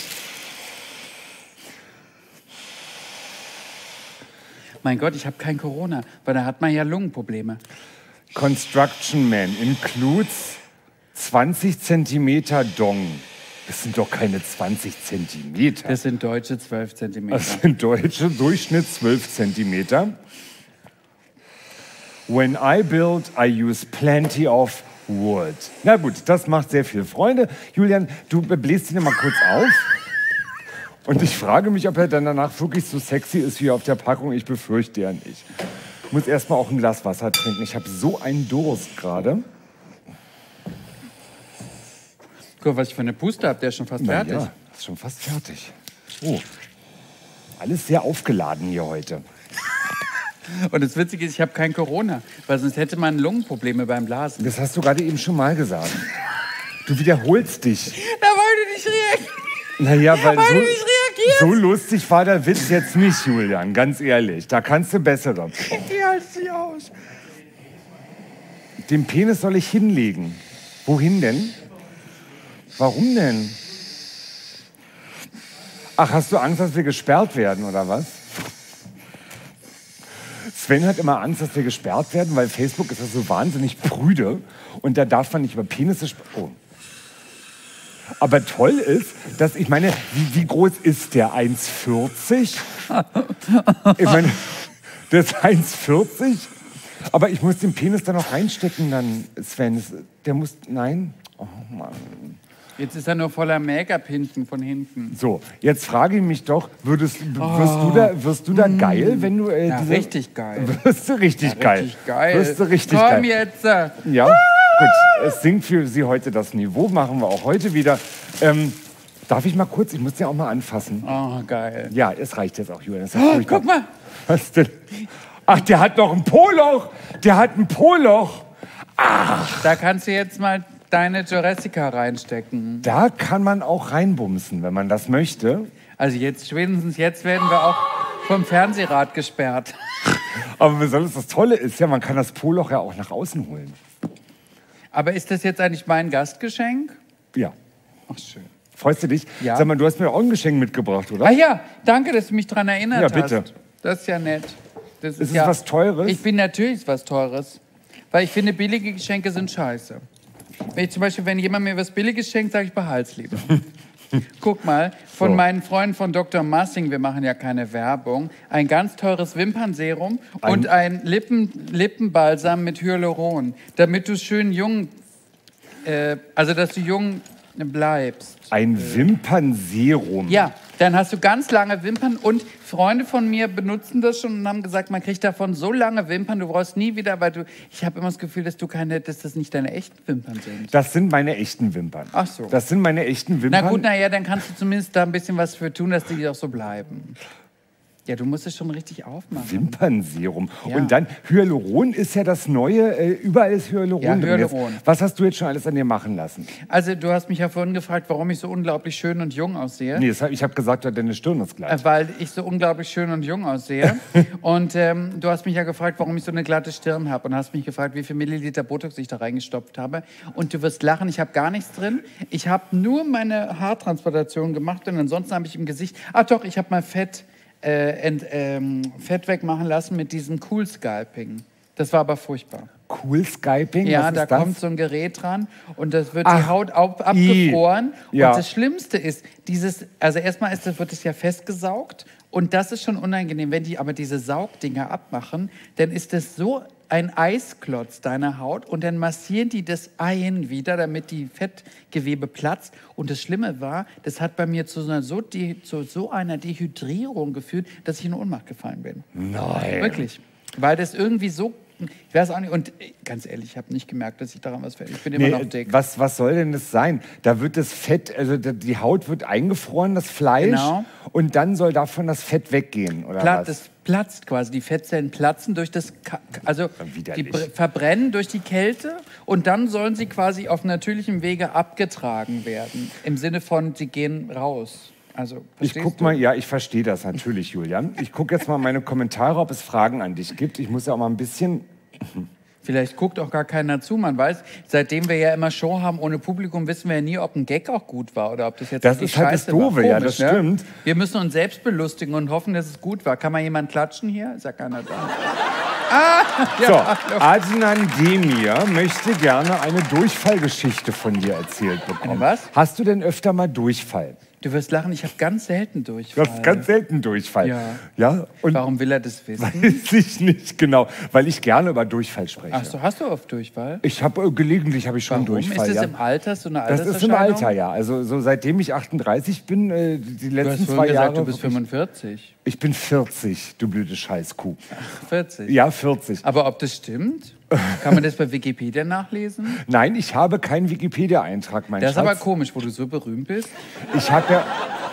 Mein Gott, ich habe kein Corona, weil da hat man ja Lungenprobleme. Construction Man includes zwanzig Zentimeter Dong. Das sind doch keine zwanzig Zentimeter. Das sind deutsche zwölf Zentimeter. Das sind deutsche Durchschnitt zwölf Zentimeter. When I build, I use plenty of wood. Na gut, das macht sehr viel Freunde. Julian, du bläst ihn mal kurz auf. Und ich frage mich, ob er dann danach wirklich so sexy ist wie auf der Packung. Ich befürchte ja nicht. Ich muss erst mal auch ein Glas Wasser trinken. Ich habe so einen Durst gerade. Guck, was ich für eine Puste habe, der ist schon fast Na fertig. ja, ist schon fast fertig. Oh, alles sehr aufgeladen hier heute. Und das Witzige ist, ich habe kein Corona, weil sonst hätte man Lungenprobleme beim Blasen. Das hast du gerade eben schon mal gesagt. Du wiederholst dich. Da wollte nicht reagieren. Naja, weil Weil so, du nicht reagierst. so lustig war der Witz jetzt nicht, Julian, ganz ehrlich. Da kannst du bessere. Wie heißt sie aus? Den Penis soll ich hinlegen. Wohin denn? Warum denn? Ach, hast du Angst, dass wir gesperrt werden, oder was? Sven hat immer Angst, dass wir gesperrt werden, weil Facebook ist ja so wahnsinnig prüde. Und da darf man nicht über Penisse sprechen. Oh. Aber toll ist, dass, ich meine, wie, wie groß ist der? eins vierzig? Ich meine, der ist eins vierzig? Aber ich muss den Penis da noch reinstecken dann, Sven. Der muss, nein? Oh Mann. Jetzt ist er nur voller Make-up hinten, von hinten. So, jetzt frage ich mich doch, würdest, wirst, du da, wirst du da geil, wenn du... Äh, Ja, diese, richtig geil. Wirst du richtig Ja, geil. richtig geil. Wirst du richtig Komm geil. jetzt. äh. Ja, gut. Es sinkt für Sie heute das Niveau, machen wir auch heute wieder. Ähm, darf ich mal kurz, ich muss den auch mal anfassen. Oh, geil. Ja, es reicht jetzt auch, Julian. Das ist Oh, furchtbar. guck mal. Was denn? Ach, der hat noch ein Po-Loch. Der hat ein Po-Loch. Da kannst du jetzt mal deine Jurassica reinstecken. Da kann man auch reinbumsen, wenn man das möchte. Also jetzt, spätestens jetzt werden wir auch vom Fernsehrat gesperrt. Aber besonders das Tolle ist ja, man kann das Poloch ja auch nach außen holen. Aber ist das jetzt eigentlich mein Gastgeschenk? Ja. Ach, schön. Freust du dich? Ja. Sag mal, du hast mir auch ein Geschenk mitgebracht, oder? Ah ja, danke, dass du mich daran erinnert Ja, bitte. hast. Das ist ja nett. Das Ist es ja, was Teures? Ich bin natürlich was Teures. Weil ich finde, billige Geschenke sind scheiße. Wenn ich zum Beispiel, wenn jemand mir was Billiges schenkt, sage ich, behalt's lieber. Guck mal, von So. meinen Freunden von Doktor Massing, wir machen ja keine Werbung, ein ganz teures Wimpernserum Ein- und ein Lippen, Lippenbalsam mit Hyaluron, damit du schön jung, äh, also dass du jung bleibst. Ein Wimpernserum. Ja, dann hast du ganz lange Wimpern und Freunde von mir benutzen das schon und haben gesagt, man kriegt davon so lange Wimpern, du brauchst nie wieder, weil du, ich habe immer das Gefühl, dass du keine, dass das nicht deine echten Wimpern sind. Das sind meine echten Wimpern. Ach so. Das sind meine echten Wimpern. Na gut, naja, dann kannst du zumindest da ein bisschen was für tun, dass die auch so bleiben. Ja, du musst es schon richtig aufmachen. Wimpernserum. Ja. Und dann Hyaluron ist ja das Neue. Äh, überall ist Hyaluron Ja, drin. Jetzt, Hyaluron. was hast du jetzt schon alles an dir machen lassen? Also du hast mich ja vorhin gefragt, warum ich so unglaublich schön und jung aussehe. Nee, das hab, ich habe gesagt, deine Stirn ist glatt. Äh, Weil ich so unglaublich schön und jung aussehe. Und ähm, du hast mich ja gefragt, warum ich so eine glatte Stirn habe. Und hast mich gefragt, wie viel Milliliter Botox ich da reingestopft habe. Und du wirst lachen, ich habe gar nichts drin. Ich habe nur meine Haartransplantation gemacht und ansonsten habe ich im Gesicht... Ach doch, ich habe mal Fett, äh, ent, ähm, Fett wegmachen lassen mit diesem Cool Scalping. Das war aber furchtbar. Cool Skyping? Ja, was da ist das? kommt so ein Gerät dran und das wird Ach, die Haut ab, abgefroren. Ja. Und das Schlimmste ist, dieses, also erstmal ist das, wird es ja festgesaugt und das ist schon unangenehm. Wenn die aber diese Saugdinger abmachen, dann ist das so ein Eisklotz deiner Haut und dann massieren die das ein wieder, damit die Fettgewebe platzt. Und das Schlimme war, das hat bei mir zu so einer, so, de, zu so einer Dehydrierung geführt, dass ich in Ohnmacht gefallen bin. Nein. Wirklich. Weil das irgendwie so, ich weiß auch nicht, und ganz ehrlich, ich habe nicht gemerkt, dass ich daran was fällt. Ich bin immer Nee, noch dick. was, was soll denn das sein? Da wird das Fett, also da- die Haut wird eingefroren, das Fleisch, Genau. und dann soll davon das Fett weggehen, oder Platt, was? das platzt quasi, die Fettzellen platzen durch das, Ka also die widerlich. br- verbrennen durch die Kälte und dann sollen sie quasi auf natürlichem Wege abgetragen werden. Im Sinne von, sie gehen raus. Also, Ich verstehst guck du? mal, ja, ich verstehe das natürlich, Julian. Ich gucke jetzt mal meine Kommentare, ob es Fragen an dich gibt. Ich muss ja auch mal ein bisschen... Vielleicht guckt auch gar keiner zu. Man weiß, seitdem wir ja immer Show haben ohne Publikum, wissen wir ja nie, ob ein Gag auch gut war oder ob das jetzt Das richtig ist halt das scheiße war. Doofe, ja, das stimmt. Wir müssen uns selbst belustigen und hoffen, dass es gut war. Kann mal jemand klatschen hier? Ist ja keiner da. Ah, So, ja, Adnan Demir möchte gerne eine Durchfallgeschichte von dir erzählt bekommen. Eine was? Hast du denn öfter mal Durchfall? Du wirst lachen, ich habe ganz selten Du Durchfall. hast ganz selten Durchfall. Ja. Ja, und Warum will er das wissen? weiß ich nicht genau, weil ich gerne über Durchfall spreche. Ach so, hast du oft Durchfall? Ich habe äh, gelegentlich habe ich schon Warum? Durchfall. Ist das ja. im Alter so eine Das ist im Alterserscheinung? Alter, ja. Also so seitdem ich achtunddreißig bin, äh, die Du hast letzten vorhin zwei gesagt, Jahre. du bist wirklich- fünfundvierzig. Ich bin vierzig, du blöde Scheißkuh. vierzig? Ja, vierzig. Aber ob das stimmt? Kann man das bei Wikipedia nachlesen? Nein, ich habe keinen Wikipedia-Eintrag, mein Das ist Schatz. aber komisch, wo du so berühmt bist. Ich habe ja...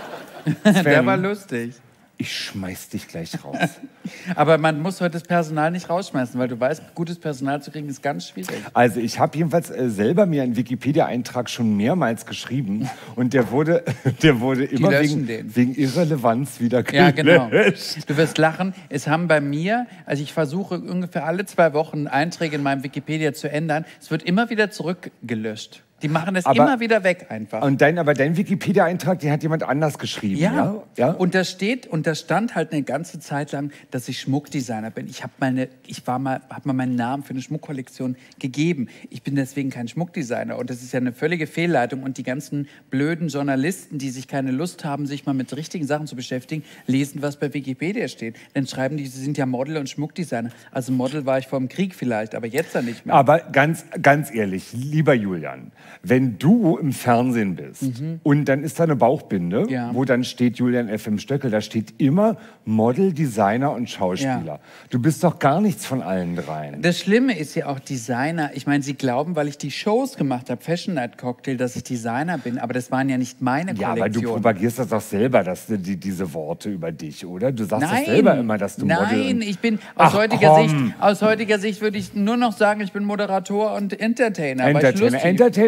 Der war lustig. Ich schmeiß dich gleich raus. Aber man muss heute das Personal nicht rausschmeißen, weil du weißt, gutes Personal zu kriegen ist ganz schwierig. Also ich habe jedenfalls äh, selber mir einen Wikipedia-Eintrag schon mehrmals geschrieben und der wurde, der wurde immer löschen wegen, den. wegen Irrelevanz wieder Ja, gelöscht. genau. Du wirst lachen. Es haben bei mir, also ich versuche ungefähr alle zwei Wochen Einträge in meinem Wikipedia zu ändern. Es wird immer wieder zurückgelöscht. Die machen das Aber- immer wieder weg einfach. Und dein, aber dein Wikipedia-Eintrag, den hat jemand anders geschrieben, ja? Ja. ja? Und da steht und da stand halt eine ganze Zeit lang, dass ich Schmuckdesigner bin. Ich habe meine, ich war mal, habe mal meinen Namen für eine Schmuckkollektion gegeben. Ich bin deswegen kein Schmuckdesigner und das ist ja eine völlige Fehlleitung. Und die ganzen blöden Journalisten, die sich keine Lust haben, sich mal mit richtigen Sachen zu beschäftigen, lesen, was bei Wikipedia steht. Dann schreiben die, sie sind ja Model und Schmuckdesigner. Also Model war ich vor dem Krieg vielleicht, aber jetzt ja nicht mehr. Aber ganz, ganz ehrlich, lieber Julian, wenn du im Fernsehen bist und dann ist da eine Bauchbinde, Mhm. Ja. wo dann steht Julian F M. Stöckel, da steht immer Model, Designer und Schauspieler. Ja. Du bist doch gar nichts von allen dreien. Das Schlimme ist ja auch Designer. Ich meine, sie glauben, weil ich die Shows gemacht habe, Fashion Night Cocktail, dass ich Designer bin. Aber das waren ja nicht meine Ja, aber du Kollektionen. propagierst das doch selber, dass, die, diese Worte über dich, oder? Du sagst Nein, das selber immer, dass du Model... nein, und- ich bin aus Ach, heutiger komm. Sicht, aus heutiger Sicht würde ich nur noch sagen, ich bin Moderator und Entertainer. aber ich Entertainer. lustig. Entertainer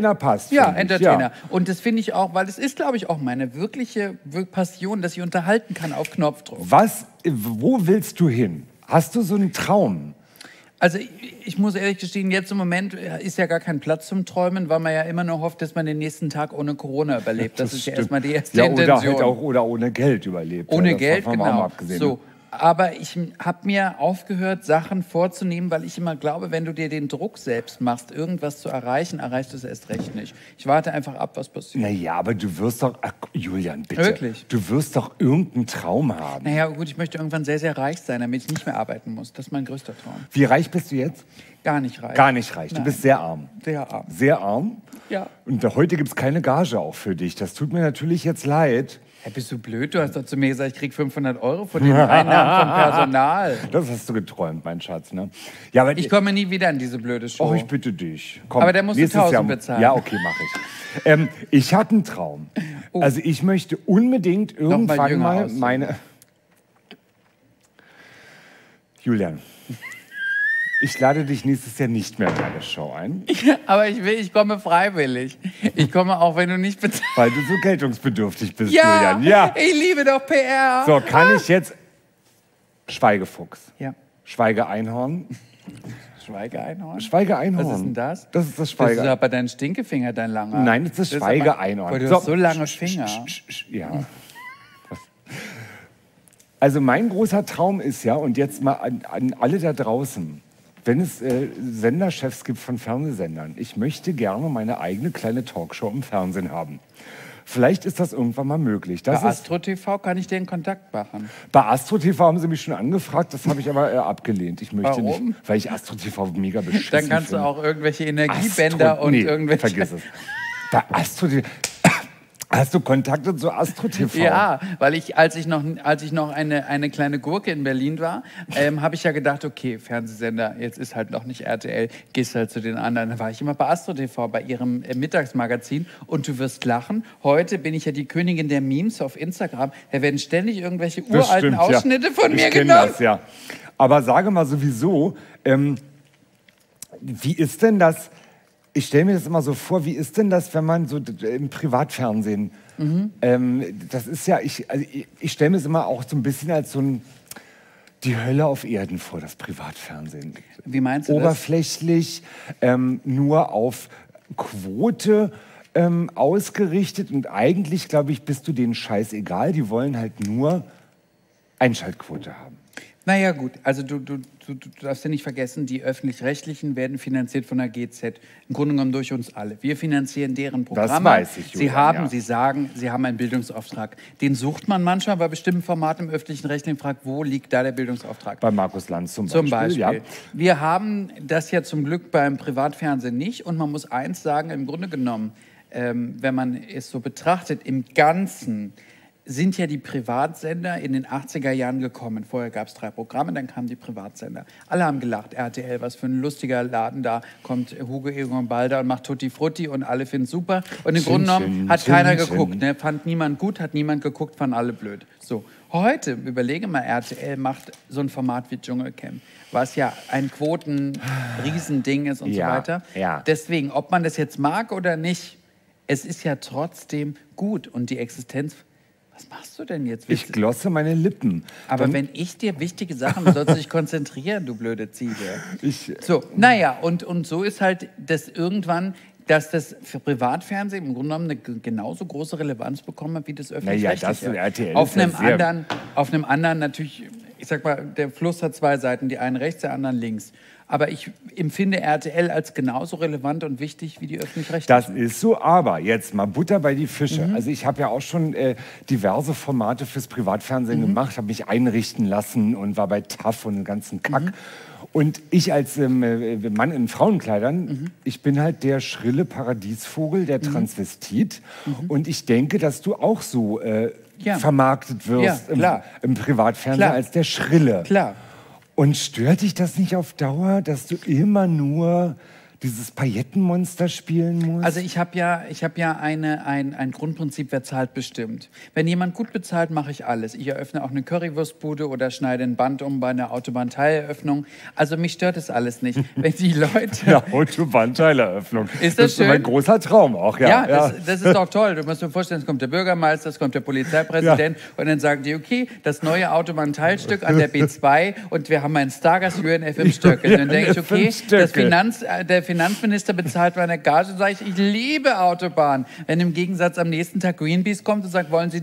Entertainer passt. Ja, finde ich, Entertainer. Ja. Und das finde ich auch, weil es ist, glaube ich, auch meine wirkliche wir- Passion, dass ich unterhalten kann auf Knopfdruck. Was, wo willst du hin? Hast du so einen Traum? Also ich, ich muss ehrlich gestehen, jetzt im Moment ist ja gar kein Platz zum Träumen, weil man ja immer nur hofft, dass man den nächsten Tag ohne Corona überlebt. Das, ist ja stimmt. erstmal die erste ja, Intention. oder halt auch oder ohne Geld überlebt. Ohne ja, das Geld, davon mal genau. abgesehen. So. Aber ich habe mir aufgehört, Sachen vorzunehmen, weil ich immer glaube, wenn du dir den Druck selbst machst, irgendwas zu erreichen, erreichst du es erst recht nicht. Ich warte einfach ab, was passiert. Naja, aber du wirst doch, ach, Julian, bitte. Wirklich? Du wirst doch irgendeinen Traum haben. Naja, gut, ich möchte irgendwann sehr, sehr reich sein, damit ich nicht mehr arbeiten muss. Das ist mein größter Traum. Wie reich bist du jetzt? Gar nicht reich. Gar nicht reich. Du Nein. bist sehr arm. Sehr arm. Sehr arm? Ja. Und heute gibt es keine Gage auch für dich. Das tut mir natürlich jetzt leid. Hey, bist du blöd? Du hast doch zu mir gesagt, ich krieg fünfhundert Euro von den Einnahmen vom Personal. Das hast du geträumt, mein Schatz. Ne? Ja, aber Ich komme nie wieder in diese blöde Show. Oh, ich bitte dich. Komm, Aber der musst du nächstes tausend Jahr- bezahlen. Ja, okay, mache ich. Ähm, ich habe einen Traum. Oh. Also ich möchte unbedingt irgendwann jünger mal aussehen. meine... Julian, ich lade dich nächstes Jahr nicht mehr in meine Show ein, Aber ich will, ich komme freiwillig. Ich komme auch, wenn du nicht bezahlst. weil du so geltungsbedürftig bist, Ja, Julian. Ja. ich liebe doch P R. So, kann ich jetzt... Schweigefuchs. Ja. Schweigeeinhorn. Schweigeeinhorn. Schweigeeinhorn. Was ist denn das? Das ist das Das ist Schweige... aber dein Stinkefinger, dein langer. Nein, das ist das aber- Schweigeeinhorn. Boah, du So. hast so lange Finger. Sch- sch- sch- Ja. Also mein großer Traum ist ja, und jetzt mal an, an alle da draußen, wenn es äh, Senderchefs gibt von Fernsehsendern, ich möchte gerne meine eigene kleine Talkshow im Fernsehen haben. Vielleicht ist das irgendwann mal möglich. Das Bei ist, Astro T V kann ich dir einen Kontakt machen. bei Astro T V haben sie mich schon angefragt, das habe ich aber äh, abgelehnt. Ich möchte Warum? nicht, weil ich Astro T V mega beschissen Dann kannst finde. du auch irgendwelche Energiebänder Astro- und nee, irgendwelche... vergiss es. Bei Astro T V... Hast du Kontakte zu Astro T V? Ja, weil ich, als ich noch, als ich noch eine, eine kleine Gurke in Berlin war, ähm, habe ich ja gedacht, okay, Fernsehsender, jetzt ist halt noch nicht R T L, gehst halt zu den anderen. Dann war ich immer bei Astro T V, bei ihrem äh, Mittagsmagazin, und du wirst lachen. Heute bin ich ja die Königin der Memes auf Instagram. Da werden ständig irgendwelche Das uralten stimmt, Ausschnitte ja. von ich mir kenn genommen. Das, ja. Aber sage mal sowieso, ähm, wie ist denn das? Ich stelle mir das immer so vor, wie ist denn das, wenn man so d- d- im Privatfernsehen, Mhm. ähm, das ist ja, ich, also ich, ich stelle mir das immer auch so ein bisschen als so ein, die Hölle auf Erden vor, das Privatfernsehen. Wie meinst du das? Oberflächlich, ähm, nur auf Quote ähm, ausgerichtet, und eigentlich, glaube ich, bist du denen scheißegal, die wollen halt nur Einschaltquote haben. Naja gut, also du, du, du, du darfst ja nicht vergessen, die Öffentlich-Rechtlichen werden finanziert von der G Z. Im Grunde genommen durch uns alle. Wir finanzieren deren Programme. weiß ich, Sie Julian, haben, ja. Sie sagen, Sie haben einen Bildungsauftrag. Den sucht man manchmal bei bestimmten Formaten im öffentlichen Recht und fragt, wo liegt da der Bildungsauftrag? Bei Markus Lanz zum, Zum Beispiel. Beispiel. Ja. Wir haben das ja zum Glück beim Privatfernsehen nicht. Und man muss eins sagen, im Grunde genommen, ähm, wenn man es so betrachtet, im Ganzen sind ja die Privatsender in den achtziger Jahren gekommen. Vorher gab es drei Programme, dann kamen die Privatsender. Alle haben gelacht. R T L, was für ein lustiger Laden da. Kommt Hugo Egon Balder und macht Tutti Frutti und alle finden es super. Und im Chin, Grunde genommen chin, hat chin, keiner chin. geguckt. Ne? Fand niemand gut, hat niemand geguckt, fanden alle blöd. So. Heute, überlege mal, R T L macht so ein Format wie Dschungelcamp, was ja ein Quoten-Riesending ist und Ja, so weiter. ja. Deswegen, ob man das jetzt mag oder nicht, es ist ja trotzdem gut. Und die Existenz... Was machst du denn jetzt? Ich glosse meine Lippen. Aber Dann- wenn ich dir wichtige Sachen, du sollst dich konzentrieren, du blöde Ziege. Ich, So, naja, und, und so ist halt das irgendwann, dass das für Privatfernsehen im Grunde genommen eine g- genauso große Relevanz bekommen hat wie das öffentlich-rechtliche. das für R T L auf ist ja einem sehr- anderen, auf einem anderen natürlich, ich sag mal, der Fluss hat zwei Seiten, die einen rechts, der anderen links. Aber ich empfinde R T L als genauso relevant und wichtig wie die öffentlich-rechtlichen. Das ist so, aber jetzt mal Butter bei die Fische. Mhm. Also ich habe ja auch schon äh, diverse Formate fürs Privatfernsehen Mhm. gemacht, habe mich einrichten lassen und war bei T A F und den ganzen Kack. Mhm. Und ich als ähm, äh, Mann in Frauenkleidern, Mhm. ich bin halt der schrille Paradiesvogel, der Transvestit. Und ich denke, dass du auch so äh, Mhm. Ja. vermarktet wirst Ja, klar. im, im Privatfernsehen Klar. als der Schrille. Klar. Und stört dich das nicht auf Dauer, dass du immer nur dieses Paillettenmonster spielen musst? Also ich habe ja, ich hab ja eine, ein, ein Grundprinzip, wer zahlt, bestimmt. Wenn jemand gut bezahlt, mache ich alles. Ich eröffne auch eine Currywurstbude oder schneide ein Band um bei einer Autobahnteileröffnung. Also mich stört das alles nicht. Wenn die Leute... Ja, Autobahnteileröffnung. Ist das, das ist schön? mein großer Traum auch, ja. Ja, ja. Das, das ist doch toll. Du musst dir vorstellen, es kommt der Bürgermeister, es kommt der Polizeipräsident ja. und dann sagen die, okay, das neue Autobahnteilstück an der B zwei und wir haben einen Stargast Jürgen F M Stöckel. Dann denke ich, okay, das Finanz, der Finanzminister bezahlt meine Gage und sage ich, ich liebe Autobahn. Wenn im Gegensatz am nächsten Tag Greenpeace kommt und sagt, wollen Sie einen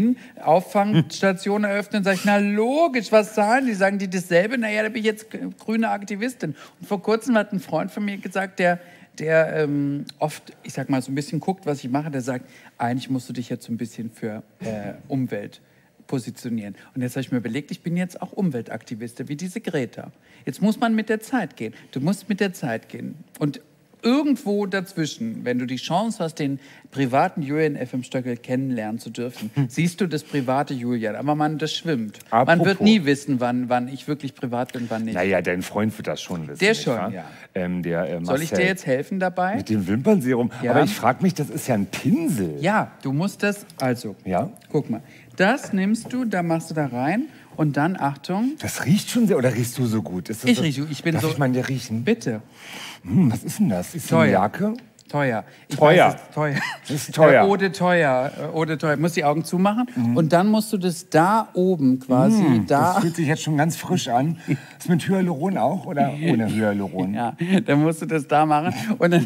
Delfin-Auffangstation eröffnen, sage ich, na logisch, was zahlen die? Sagen die dasselbe? Naja, da bin ich jetzt grüne Aktivistin. Und vor kurzem hat ein Freund von mir gesagt, der der ähm, oft, ich sag mal, so ein bisschen guckt, was ich mache, der sagt, eigentlich musst du dich jetzt so ein bisschen für äh, Umwelt positionieren. Und jetzt habe ich mir überlegt, ich bin jetzt auch Umweltaktivistin, wie diese Greta. Jetzt muss man mit der Zeit gehen. Du musst mit der Zeit gehen. Und irgendwo dazwischen, wenn du die Chance hast, den privaten Julian F M Stöckel kennenlernen zu dürfen, hm. siehst du das private Julian. Aber man, das schwimmt. Apropos. Man wird nie wissen, wann, wann ich wirklich privat bin, wann nicht. Naja, dein Freund wird das schon wissen. Der schon, ja. Ähm, der, äh, Soll ich dir jetzt helfen dabei? Mit dem Wimpernserum. Ja. Aber ich frage mich, das ist ja ein Pinsel. Ja, du musst das, also, ja? guck mal. Das nimmst du, da machst du da rein. Und dann, Achtung. Das riecht schon sehr, oder riechst du so gut? Ist das ich das, rieche, ich bin darf so. ich mal an dir riechen? Bitte. Hm, was ist denn das? Ist das teuer. Eine Jacke? Teuer. Ich teuer. Weiß, ist teuer. Das ist teuer. Äh, Ode teuer. Äh, Ode teuer. Musst die Augen zumachen. Mhm. Und dann musst du das da oben quasi, mhm, da. Das fühlt sich jetzt schon ganz frisch an. Ist mit Hyaluron auch oder ohne Hyaluron? Ja, dann musst du das da machen. Und dann...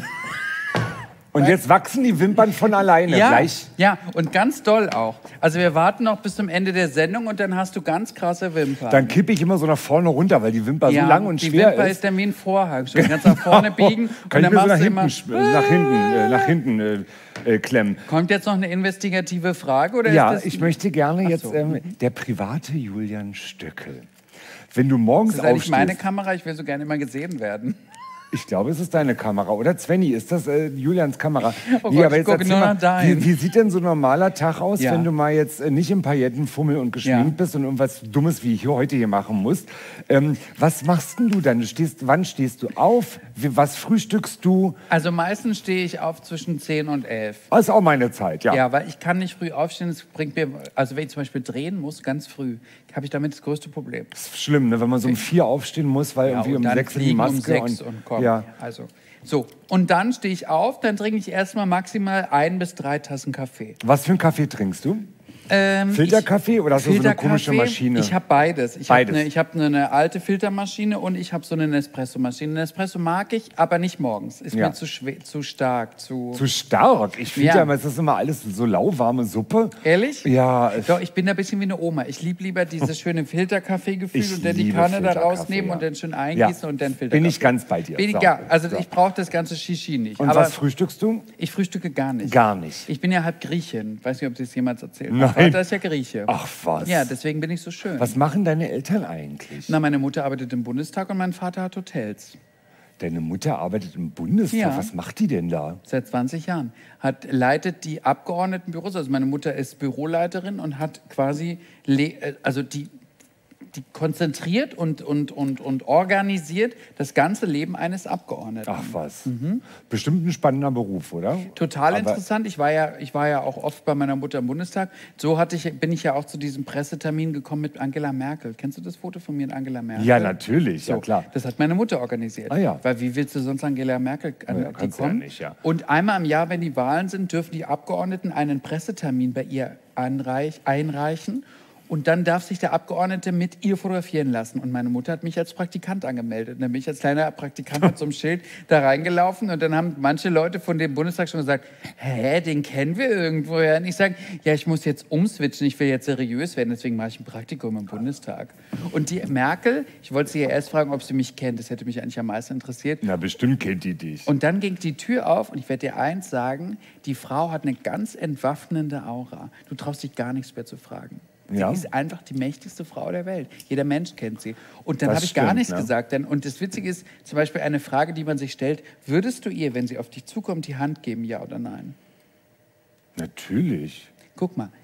Und jetzt wachsen die Wimpern von alleine ja, gleich. Ja, und ganz doll auch. Also wir warten noch bis zum Ende der Sendung und dann hast du ganz krasse Wimpern. Dann kippe ich immer so nach vorne runter, weil die Wimper ja, so lang und die schwer Wimper ist. ist dann wie ein Vorhang. Du kannst nach vorne biegen Kann und ich dann mir machst so du nach hinten, immer... nach hinten, äh, nach hinten äh, äh, klemmen. Kommt jetzt noch eine investigative Frage? Oder ja, ist das ich möchte gerne Ach jetzt so. ähm, der private Julian Stöckel. Wenn du morgens das ist eigentlich aufstehst... meine Kamera, ich will so gerne immer gesehen werden. Ich glaube, es ist deine Kamera. Oder Svenny, ist das äh, Julians Kamera? Oh nee, Gott, aber ich jetzt gucke erzähl nur mal, nach deinem. wie, wie sieht denn so ein normaler Tag aus, Ja. wenn du mal jetzt äh, nicht im Paillettenfummel und geschminkt Ja. bist und irgendwas Dummes wie ich hier heute hier machen musst? Ähm, was machst denn du dann? Du stehst, wann stehst du auf? Wie, was frühstückst du? Also meistens stehe ich auf zwischen zehn und elf. Das ist auch meine Zeit, ja. Ja, weil ich kann nicht früh aufstehen. Das bringt mir, also wenn ich zum Beispiel drehen muss, ganz früh, habe ich damit das größte Problem. Das ist schlimm, ne? Wenn man so um vier aufstehen muss, weil Ja, irgendwie und um dann sechs in die fliegen Maske um sechs und, und komm. ja. Also so und dann stehe ich auf, dann trinke ich erstmal maximal ein bis drei Tassen Kaffee. Was für einen Kaffee trinkst du? Ähm, Filterkaffee oder hast du so eine komische Filterkaffee? Maschine? Ich habe beides. Ich Beides. habe eine, ich hab eine alte Filtermaschine und ich habe so eine Nespresso-Maschine. Eine Espresso mag ich, aber nicht morgens. Ist Ja. mir zu, schwer, zu stark. Zu Zu stark. Ich finde Ja. ja immer, es ist immer alles so lauwarme Suppe. Ehrlich? Ja. es- Doch, ich bin da ein bisschen wie eine Oma. Ich liebe lieber dieses schöne Filterkaffee-Gefühl Ich und dann die liebe Kanne da Filterkaffee, rausnehmen ja. und dann schön eingießen Ja. und dann Filterkaffee. Bin ich ganz bei dir. Bin ich, So. ja, also So. ich brauche das ganze Shishi nicht. Und aber was frühstückst du? ich frühstücke gar nicht. Gar nicht. Ich bin ja halb Griechin. Weiß nicht, ob das jemals erzählt hat. Nein. Mein Vater ist ja Grieche. Ach was. Ja, deswegen bin ich so schön. Was machen deine Eltern eigentlich? Na, meine Mutter arbeitet im Bundestag und mein Vater hat Hotels. Deine Mutter arbeitet im Bundestag. Ja. Was macht die denn da? Seit zwanzig Jahren. Hat, leitet die Abgeordnetenbüros, also meine Mutter ist Büroleiterin und hat quasi, le- äh, also die, die konzentriert und, und, und, und organisiert das ganze Leben eines Abgeordneten. Ach was. Bestimmt ein spannender Beruf, oder? Total Aber- interessant. Ich war, ja, ich war ja auch oft bei meiner Mutter im Bundestag. So hatte ich, bin ich ja auch zu diesem Pressetermin gekommen mit Angela Merkel. Kennst du das Foto von mir und Angela Merkel? Ja, natürlich, So, ja klar. Das hat meine Mutter organisiert. Ah, ja. Weil wie willst du sonst Angela Merkel an Ja, die kannst du ja kommen? nicht, ja. Und einmal im Jahr, wenn die Wahlen sind, dürfen die Abgeordneten einen Pressetermin bei ihr anreich, einreichen. Und dann darf sich der Abgeordnete mit ihr fotografieren lassen. Und meine Mutter hat mich als Praktikant angemeldet. Und dann bin ich als kleiner Praktikant mit so einem Schild da reingelaufen. Und dann haben manche Leute von dem Bundestag schon gesagt, hä, den kennen wir irgendwoher. Und ich sage, ja, ich muss jetzt umswitchen, ich will jetzt seriös werden, deswegen mache ich ein Praktikum im Bundestag. Und die Merkel, ich wollte sie ja erst fragen, ob sie mich kennt. Das hätte mich eigentlich am meisten interessiert. Na, bestimmt kennt die dich. Und dann ging die Tür auf und ich werde dir eins sagen, die Frau hat eine ganz entwaffnende Aura. Du traust dich gar nichts mehr zu fragen. Sie Ja. ist einfach die mächtigste Frau der Welt. Jeder Mensch kennt sie. Und dann Das habe ich gar stimmt, nichts ne? gesagt. Denn, und das Witzige ist zum Beispiel eine Frage, die man sich stellt, würdest du ihr, wenn sie auf dich zukommt, die Hand geben, ja oder nein? Natürlich. Guck mal,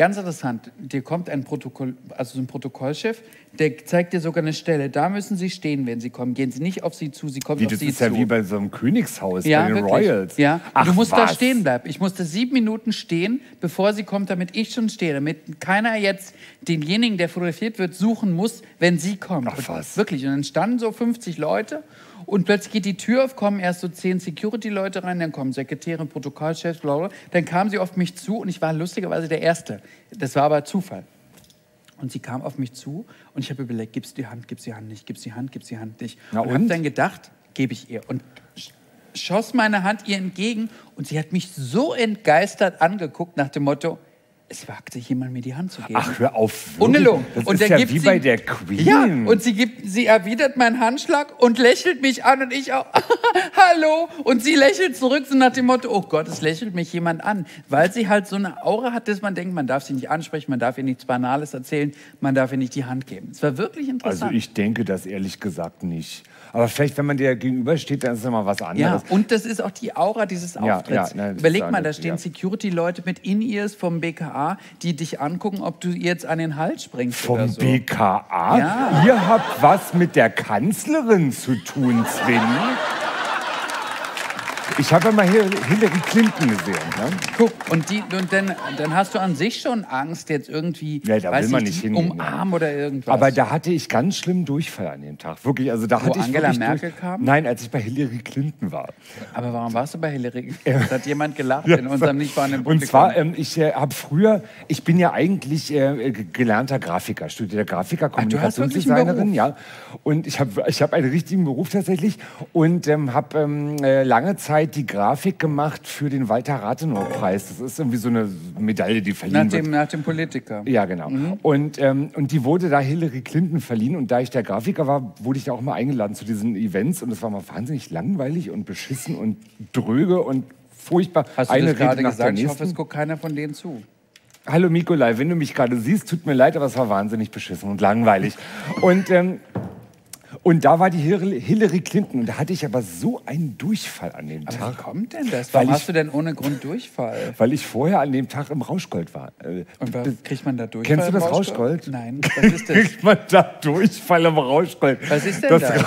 ganz interessant, dir kommt ein Protokoll, also so ein Protokollchef, der zeigt dir sogar eine Stelle. Da müssen Sie stehen, wenn Sie kommen. Gehen Sie nicht auf Sie zu, Sie kommen Wie, auf das Sie ist zu. ja wie bei so einem Königshaus, Ja, bei den wirklich. Royals. Ja, Ach, du musst was? da stehen bleiben. Ich musste sieben Minuten stehen, bevor sie kommt, damit ich schon stehe. Damit keiner jetzt denjenigen, der fotografiert wird, suchen muss, wenn sie kommt. Ach, was? Wirklich. Und dann standen so fünfzig Leute und plötzlich geht die Tür auf, kommen erst so zehn Security-Leute rein, dann kommen Sekretäre, Protokollchefs, bla bla. Dann kamen sie auf mich zu und ich war lustigerweise der Erste. Das war aber Zufall. Und sie kam auf mich zu und ich habe überlegt, gibst die Hand, gibst die Hand nicht, gibst die Hand, gibst die Hand nicht. Na und und? habe dann gedacht, gebe ich ihr. Und sch- schoss meine Hand ihr entgegen und sie hat mich so entgeistert angeguckt nach dem Motto, es wagt sich jemand, mir die Hand zu geben. Ach, hör auf. wirklich? Ungelogen. Das Und ist dann ja gibt wie sie- bei der Queen. Ja, und sie, gibt, sie erwidert meinen Handschlag und lächelt mich an und ich auch, hallo. Und sie lächelt zurück, so nach dem Motto, oh Gott, es lächelt mich jemand an. Weil sie halt so eine Aura hat, dass man denkt, man darf sie nicht ansprechen, man darf ihr nichts Banales erzählen, man darf ihr nicht die Hand geben. Es war wirklich interessant. Also ich denke das ehrlich gesagt nicht. Aber vielleicht, wenn man dir gegenübersteht, dann ist es mal was Ja, anderes. und das ist auch die Aura dieses Ja, Auftritts. ja, nein, das Überleg ist mal, eine- da stehen ja. Security-Leute mit In-Ears vom B K A, die dich angucken, ob du ihr jetzt an den Hals springst oder Vom so. B K A? Ja. Ihr habt was mit der Kanzlerin zu tun, Sven. Ich habe ja mal hier Hillary Clinton gesehen. Ne? Guck, und, die, und dann, dann hast du an sich schon Angst, jetzt irgendwie, Ja, da weiß will man nicht, nicht die hingehen, umarmen oder irgendwas. Aber da hatte ich ganz schlimm Durchfall an dem Tag. Wirklich, also da Wo hatte ich Angela wirklich Merkel durch... kam? Nein, als ich bei Hillary Clinton war. Aber warum warst du bei Hillary? Es hat jemand gelacht in unserem nicht vorhandenen Und Publikum. zwar, ähm, ich äh, habe früher, ich bin ja eigentlich äh, ge- gelernter Grafiker, studierter Grafiker, du hast wirklich einen Kommunikationsdesignerin, ja. Und ich habe ich hab einen richtigen Beruf tatsächlich und ähm, habe ähm, äh, lange Zeit die Grafik gemacht für den Walter-Rathenau-Preis. Das ist irgendwie so eine Medaille, die nach, verliehen wird. dem, nach dem Politiker. Ja, genau. Und, ähm, und die wurde da Hillary Clinton verliehen. Und da ich der Grafiker war, wurde ich da auch mal eingeladen zu diesen Events. Und das war mal wahnsinnig langweilig und beschissen und dröge und furchtbar. Hast du Eine das gerade Rede nach der gesagt? Ich hoffe, es nächsten. guckt keiner von denen zu. Hallo Mikolai, wenn du mich gerade siehst, tut mir leid, aber es war wahnsinnig beschissen und langweilig. Und, ähm, und da war die Hillary Hillary Clinton. Und da hatte ich aber so einen Durchfall an dem Aber Tag. wie kommt denn das? Weil Warum ich- hast du denn ohne Grund Durchfall? Weil ich vorher an dem Tag im Rauschgold war. Äh, Und was, kriegt man da Durchfall? Kennst du im das Rauschgold? Nein, was ist das? Kriegt man da Durchfall im Rauschgold? Was ist denn das? das?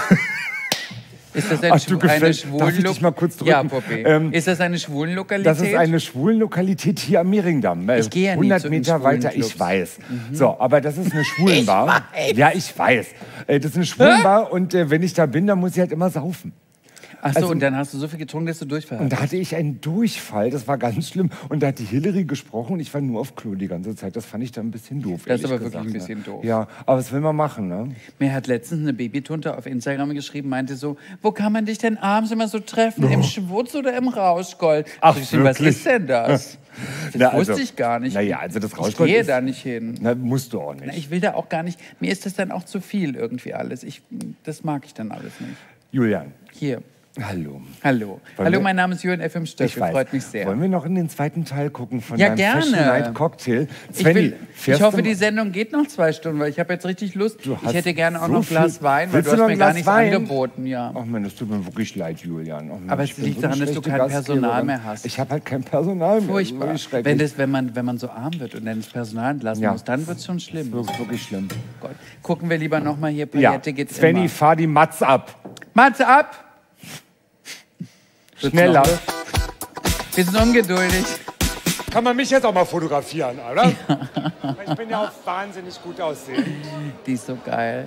Ist das ein Ach, du Schwu- eine gefällt- darf ich Schwulenlo- dich mal kurz drücken? Ja, Poppy. Ähm, ist das eine Schwulenlokalität? Das ist eine Schwulenlokalität hier am Mehringdamm. äh, Ich gehe ja nie hundert zu den Meter weiter, Schwulenclubs. ich weiß. So, aber das ist eine Schwulenbar. Ja, ich weiß. Äh, Das ist eine Schwulenbar und äh, wenn ich da bin, dann muss ich halt immer saufen. Ach so, also- und dann hast du so viel getrunken, dass du Durchfall Und hast. da hatte ich einen Durchfall, das war ganz schlimm. Und da hat die Hillary gesprochen und ich war nur auf Klo die ganze Zeit. Das fand ich dann ein bisschen doof. Das ist ehrlich aber wirklich gesagt, ein ne? bisschen doof. Ja, aber was will man machen, ne? Mir hat letztens eine Babytunte auf Instagram geschrieben, meinte so, wo kann man dich denn abends immer so treffen? Im Schwutz oder im Rauschgold? Ach, So, ich so, was wirklich? ist denn das? Das Na, also- wusste ich gar nicht. Naja, also das ich Rauschgold gehe ist- da nicht hin. Na, musst du auch nicht. Na, ich will da auch gar nicht. Mir ist das dann auch zu viel irgendwie alles. Ich, das mag ich dann alles nicht. Julian, Hier. hallo. Hallo. Wollen Hallo, wir- mein Name ist Jürgen F M Stöckel. Freut mich sehr. Wollen wir noch in den zweiten Teil gucken von Ja, deinem gerne. Fashion Night Cocktail? Ich, Svenny, will, ich fährst hoffe, du- die Sendung geht noch zwei Stunden, weil ich habe jetzt richtig Lust. Du Ich hast hätte gerne auch so noch ein Glas viel- Wein, weil Willst du du hast noch mir ein gar Glas nichts Wein? angeboten. Ja. Ach Mann, das tut mir wirklich leid, Julian. Ach Mann, Aber ich es bin liegt so daran, eine dass du schlechte kein Gastgeberin. Personal mehr hast. Ich habe halt kein Personal mehr. Furchtbar. Das ist wirklich Wenn, schrecklich. das, wenn, man, wenn man so arm wird und dann das Personal entlassen Ja. muss, dann wird es schon schlimm. Das ist wirklich schlimm. Gott. Gucken wir lieber noch mal hier. Ja, Paillette geht Svenny, immer. fahr die Matz ab. Matze ab! Schneller. Wir sind ungeduldig. Kann man mich jetzt auch mal fotografieren, oder? Ich bin ja auch wahnsinnig gut aussehen. Die ist so geil.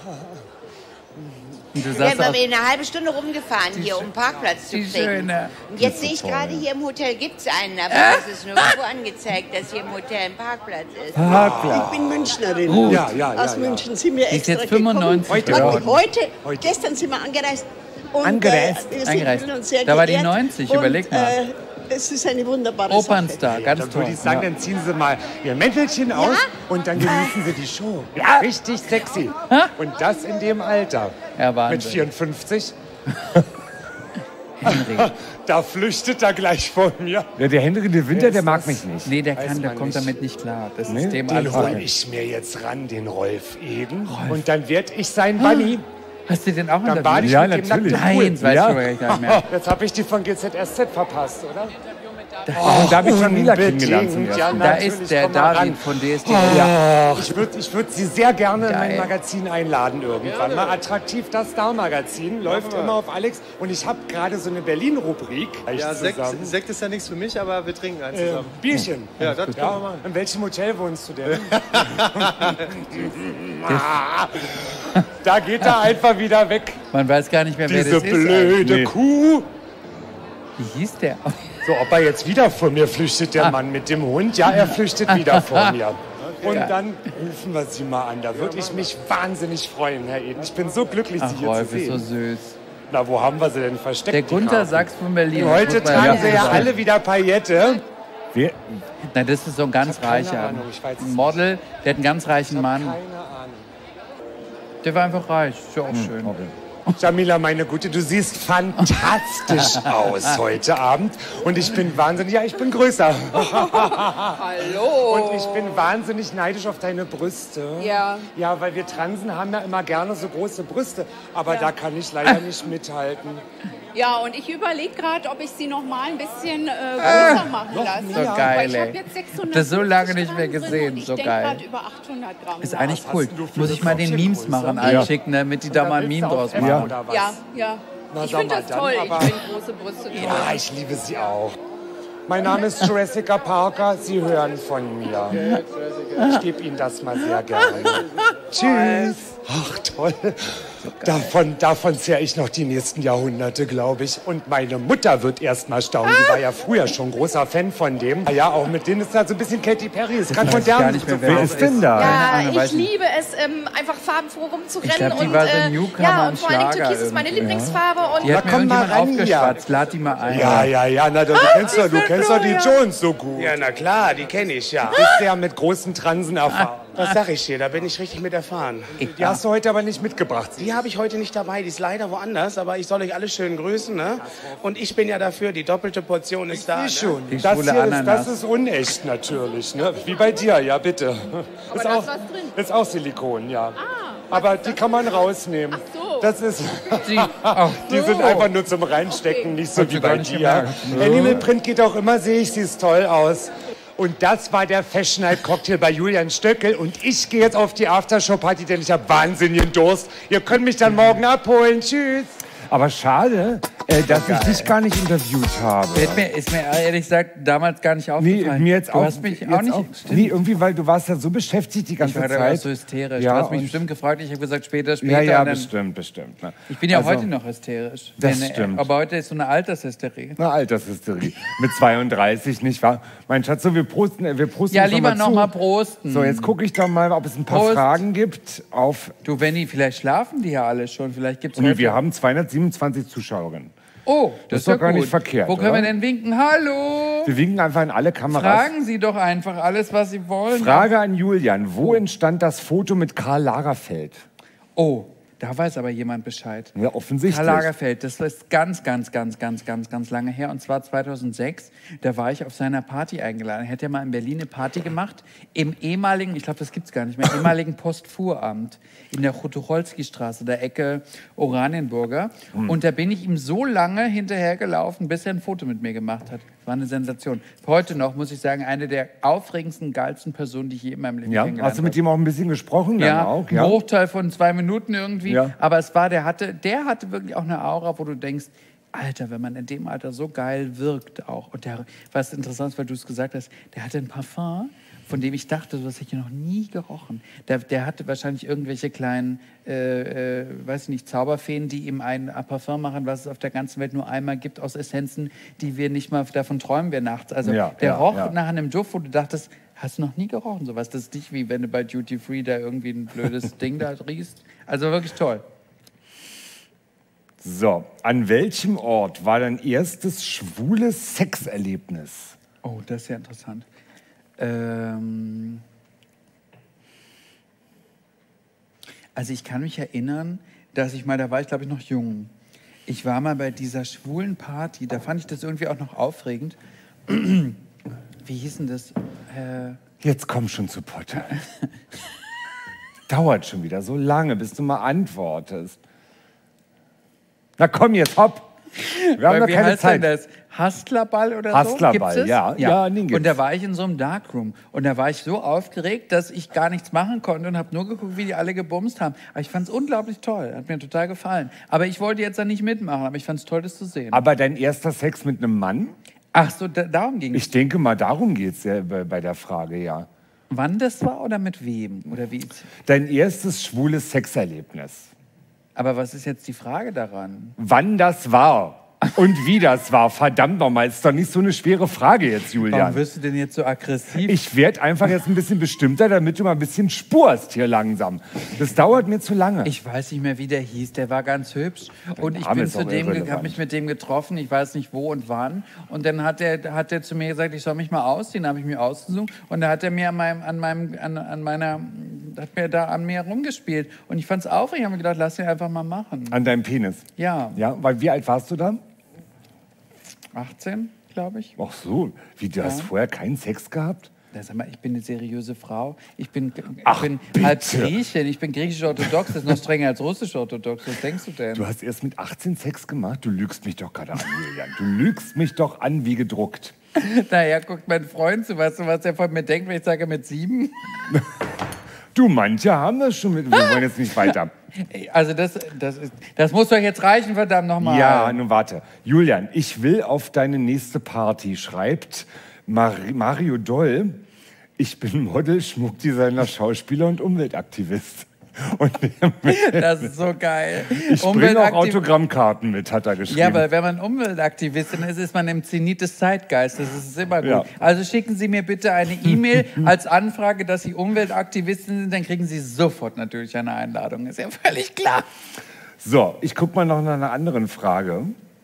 Und du Wir sagst sind auch, eine halbe Stunde rumgefahren hier, um einen Parkplatz zu die kriegen. Schöne. Und jetzt sehe ich gerade, hier im Hotel gibt es einen, aber es ist nirgendwo angezeigt, dass hier im Hotel ein Parkplatz ist. Ich bin Münchnerin. Ja, ja, ja, Aus ja. München sind wir Die ist extra jetzt fünfundneunzig gekommen. geworden. Heute, heute, gestern sind wir angereist. Und, Angereist? Äh, wir sind Angereist. fühlen uns sehr Da war die geehrt. neunzig, und, überleg mal. Äh, es ist eine wunderbare Opernstar, Sache. ganz Dann toll. würde ich sagen, Ja. dann ziehen Sie mal Ihr Mäntelchen aus und dann genießen Sie die Show. Ja. Richtig sexy. Und das in dem Alter. Ja, Mit Wahnsinn. vierundfünfzig. Henry. Da flüchtet er gleich vor mir. Ja, der Henry de Winter, der mag mich nicht. Nee, der, Weiß kann, der man kommt nicht. damit nicht klar. Das Nee? ist dem Den alles hol okay. ich mir jetzt ran, den Rolf Eden. Und dann werd ich sein Bunny. Hast du den auch Dann interviewt? bade ich mit dem nackten Nein, Pool. das weiß ich aber gar nicht mehr. Jetzt habe ich die von G Z S Z verpasst, oder? Oh, da habe ich Jamila kennengelernt zum ersten Ja, Mal. da ist der Komm mal David ran. von D S D. Ja. Ich würde ich würd Sie sehr gerne in mein Geil. Magazin einladen irgendwann. Mal attraktiv, das Star-Magazin. Läuft immer auf Alex. Und ich habe gerade so eine Berlin-Rubrik. Ja, Sekt, Sekt ist ja nichts für mich, aber wir trinken eins Äh, zusammen. Bierchen. Ja, das können wir machen. In welchem Hotel wohnst du denn? Da geht er einfach wieder weg. Man weiß gar nicht mehr, wer Diese das ist. blöde eigentlich. Kuh. Wie hieß der? So, ob er jetzt wieder vor mir flüchtet, der Ah. Mann mit dem Hund? Ja, er flüchtet wieder vor mir. Und Ja. dann rufen wir Sie mal an. Da würde ich mich wahnsinnig freuen, Herr Eden. Ich bin so glücklich, Ach, Sie hier Rolf zu ist so sehen. süß. Na, wo haben wir sie denn versteckt? Der die Gunther Karten? Sachs von Berlin. Heute Das muss man tragen sie ja sagen. alle wieder Paillette. Wer? Nein, das ist so ein ganz Ich hab keine reicher Ahnung, ich weiß es ein Model. Der hat einen ganz reichen Mann. Keine Ahnung. Der war einfach reich. Ist ja auch Hm, schön. Jamila, meine Gute, du siehst fantastisch aus heute Abend. Und ich bin wahnsinnig, ja, ich bin größer. Hallo. Und ich bin wahnsinnig neidisch auf deine Brüste. Ja. Ja, weil wir Transen haben ja immer gerne so große Brüste. Aber Ja. da kann ich leider nicht mithalten. Ja, und ich überlege gerade, ob ich sie noch mal ein bisschen äh, größer machen noch lasse. So Ja. geil, Weil ich habe ey. jetzt sechshundert Das so lange nicht mehr Gramm drin gesehen. und ich So denk geil. grad über achthundert Gramm. Ist nach. eigentlich Was cool. hast denn du für Muss eine ich mal den Memes Cocktailgröße? machen, allen Ja. schicken, damit die da mal ein Meme draus Ja. machen. Oder was? Ja, ja. Na, Ich sag finde mal das dann, toll. aber- Ich bin große Brüste. toll. Ja, ich liebe sie auch. Mein Name ist Jurassica Parker. Sie hören von mir. Ich gebe Ihnen das mal sehr gerne. Tschüss. Ach, toll. Davon, davon zehre ich noch die nächsten Jahrhunderte, glaube ich. Und meine Mutter wird erst mal staunen. Die war ja früher schon großer Fan von dem. Ja, auch mit denen ist da so ein bisschen Katy Perry. Ist gerade weiß ich gar modern. nicht mehr, so wer wer das ist denn ist. da? Ja, Ahnung, weiß ich nicht. liebe es, ähm, einfach farbenfroh rumzurennen. Ich glaub, die und, war so äh, Newcomer ja, und und vor allen Dingen Schlager Türkis ist meine irgendwie, Lieblingsfarbe. Und Die hat mir komm mal irgendjemand ran aufgeschwatzt. Lad die mal ein. Ja, ja, ja, na, du, du kennst doch, du kennst doch die Jones so gut. Ja, na klar, die kenne ich, ja. Bist ja mit großen Transen erfahren. Was sag ich dir, da bin ich richtig mit erfahren. Die hast du heute aber nicht mitgebracht. Die habe ich heute nicht dabei, die ist leider woanders, aber ich soll euch alle schön grüßen, ne? Und ich bin ja dafür, die doppelte Portion ist da. Wie schon. Die Das schwule hier ist, Ananas. das ist unecht natürlich, ne? Wie bei dir, ja bitte. ist da auch, ist was drin. ist auch Silikon, ja. Aber die kann man rausnehmen. Ach so. Das ist, Die, ach die so. sind einfach nur zum Reinstecken, nicht so Hab ich wie gar bei nicht dir. gemerkt. Animal Print geht auch immer, sehe ich, sieht toll aus. Und das war der Fashion Night Cocktail bei Julian Stöckel. Und ich gehe jetzt auf die Aftershow-Party, denn ich habe wahnsinnigen Durst. Ihr könnt mich dann morgen abholen. Tschüss. Aber schade, äh, dass ich dich gar nicht interviewt habe. Ist mir, ist mir ehrlich gesagt damals gar nicht Nee, aufgefallen. mir jetzt du auch, hast mich jetzt auch nicht. Auch, Stimmt. nee, irgendwie, weil du warst ja so beschäftigt die ganze Ich war da Zeit. auch so hysterisch. Ja, du hast mich und- bestimmt gefragt. Ich habe gesagt, später, später. Ja, ja, und dann, bestimmt, bestimmt. Ne? Ich bin ja Also, heute noch hysterisch. das Wenn, stimmt. Aber heute ist so eine Altershysterie. Eine Altershysterie. Mit zweiunddreißig, nicht wahr? Mein Schatz, so, wir prosten, äh, wir prosten Ja, uns lieber zu. noch mal prosten. So, jetzt gucke ich doch mal, ob es ein paar Prost. Fragen gibt auf... Du, Benni, vielleicht schlafen die ja alle schon. Vielleicht gibt's Nee, heute- wir haben zweihundertsiebenundzwanzig Zuschauerinnen. Oh, Das das ist doch ja gar gut. nicht verkehrt, Wo können oder? wir denn winken? Hallo! Wir winken einfach in alle Kameras. Fragen Sie doch einfach alles, was Sie wollen. Frage an Julian. Wo entstand das Foto mit Karl Lagerfeld? Oh, da weiß aber jemand Bescheid. Ja, offensichtlich. Karl Lagerfeld, das ist ganz, ganz, ganz, ganz, ganz, ganz lange her. Und zwar zweitausendsechs. Da war ich auf seiner Party eingeladen. Er hat ja mal in Berlin eine Party gemacht. Im ehemaligen, ich glaube, das gibt's gar nicht mehr, ehemaligen Postfuhramt in der Chotucholski-Straße, der Ecke Oranienburger. Hm. Und da bin ich ihm so lange hinterhergelaufen, bis er ein Foto mit mir gemacht hat. War eine Sensation. Heute noch, muss ich sagen, eine der aufregendsten, geilsten Personen, die ich je in meinem Leben Ja, kennengelernt hast du mit ihm auch ein bisschen gesprochen? Dann ja, auch, ein ja. Bruchteil von zwei Minuten irgendwie. Ja. Aber es war, der hatte, der hatte wirklich auch eine Aura, wo du denkst, Alter, wenn man in dem Alter so geil wirkt auch. Und der, was interessant ist, weil du es gesagt hast, der hatte ein Parfum, von dem ich dachte, das hätte ich noch nie gerochen. Der, der hatte wahrscheinlich irgendwelche kleinen, äh, äh, weiß ich nicht, Zauberfeen, die ihm ein Parfum machen, was es auf der ganzen Welt nur einmal gibt, aus Essenzen, die wir nicht mal, davon träumen wir nachts. Also Ja, der ja, roch ja. nach einem Duft, wo du dachtest, hast du noch nie gerochen sowas. Das ist nicht wie wenn du bei Duty Free da irgendwie ein blödes Ding da riechst. Also wirklich toll. So, an welchem Ort war dein erstes schwules Sexerlebnis? Oh, das ist ja interessant. Ähm also ich kann mich erinnern, dass ich mal, da war ich glaube ich noch jung. Ich war mal bei dieser schwulen Party, da fand ich das irgendwie auch noch aufregend. Wie hieß denn das? Äh Jetzt komm schon zu Potter. Dauert schon wieder so lange, bis du mal antwortest. Na komm jetzt, hopp. Wir haben Weil noch wie keine heißt Zeit. denn das? Hustlerball oder Hustlerball, so? Gibt's es? ja. Ja, den gibt's. Und da war ich in so einem Darkroom. Und da war ich so aufgeregt, dass ich gar nichts machen konnte und habe nur geguckt, wie die alle gebumst haben. Aber ich fand es unglaublich toll. Hat mir total gefallen. Aber ich wollte jetzt da nicht mitmachen, aber ich fand es toll, das zu sehen. Aber dein erster Sex mit einem Mann? Ach so, da, darum ging es. Ich denke mal, darum geht es ja bei, bei der Frage, ja. Wann das war oder mit wem? Oder wie? Dein erstes schwules Sexerlebnis. Aber was ist jetzt die Frage daran? Wann das war und wie das war. Verdammt nochmal, ist doch nicht so eine schwere Frage jetzt, Julian. Warum wirst du denn jetzt so aggressiv? Ich werde einfach jetzt ein bisschen bestimmter, damit du mal ein bisschen spurst hier langsam. Das dauert mir zu lange. Ich weiß nicht mehr, wie der hieß. Der war ganz hübsch. Und ich Name bin ist zu auch dem, irrelevant. habe mich mit dem getroffen. Ich weiß nicht wo und wann. Und dann hat er hat der zu mir gesagt, ich soll mich mal ausziehen. Dann habe ich mich ausgesucht. Und da hat er mir an meinem, an meinem, an, an meiner, hat mir da an mir rumgespielt. Und ich fand es aufregend. Ich habe mir gedacht, lass ihn einfach mal machen. An deinem Penis? Ja. Ja, weil wie alt warst du da? achtzehn, glaube ich. Ach so, wie, du Ja. hast vorher keinen Sex gehabt? Ja, sag mal, ich bin eine seriöse Frau. Ich bin, ich Ach, bin bitte. halb Griechin. Ich bin griechisch-orthodox. Das ist noch strenger als russisch-orthodox. Was denkst du denn? Du hast erst mit achtzehn Sex gemacht? Du lügst mich doch gerade an, Julian. Du lügst mich doch an wie gedruckt. Naja, guckt mein Freund zu. Weißt du, was er von mir denkt, wenn ich sage mit sieben? Du, manche haben das schon mit. Wir wollen jetzt nicht weiter. Also das, das, ist, das muss doch jetzt reichen, verdammt nochmal. Ja, nun warte. Julian, ich will auf deine nächste Party, schreibt Mari- Mario Doll. Ich bin Model, Schmuckdesigner, Schauspieler und Umweltaktivist. Und das ist so geil. Ich bringe auch Autogrammkarten mit, hat er geschrieben. Ja, aber wenn man Umweltaktivistin ist, ist man im Zenit des Zeitgeistes. Das ist immer gut. Ja. Also schicken Sie mir bitte eine E-Mail als Anfrage, dass Sie Umweltaktivistin sind, dann kriegen Sie sofort natürlich eine Einladung. Ist ja völlig klar. So, ich guck mal noch nach einer anderen Frage.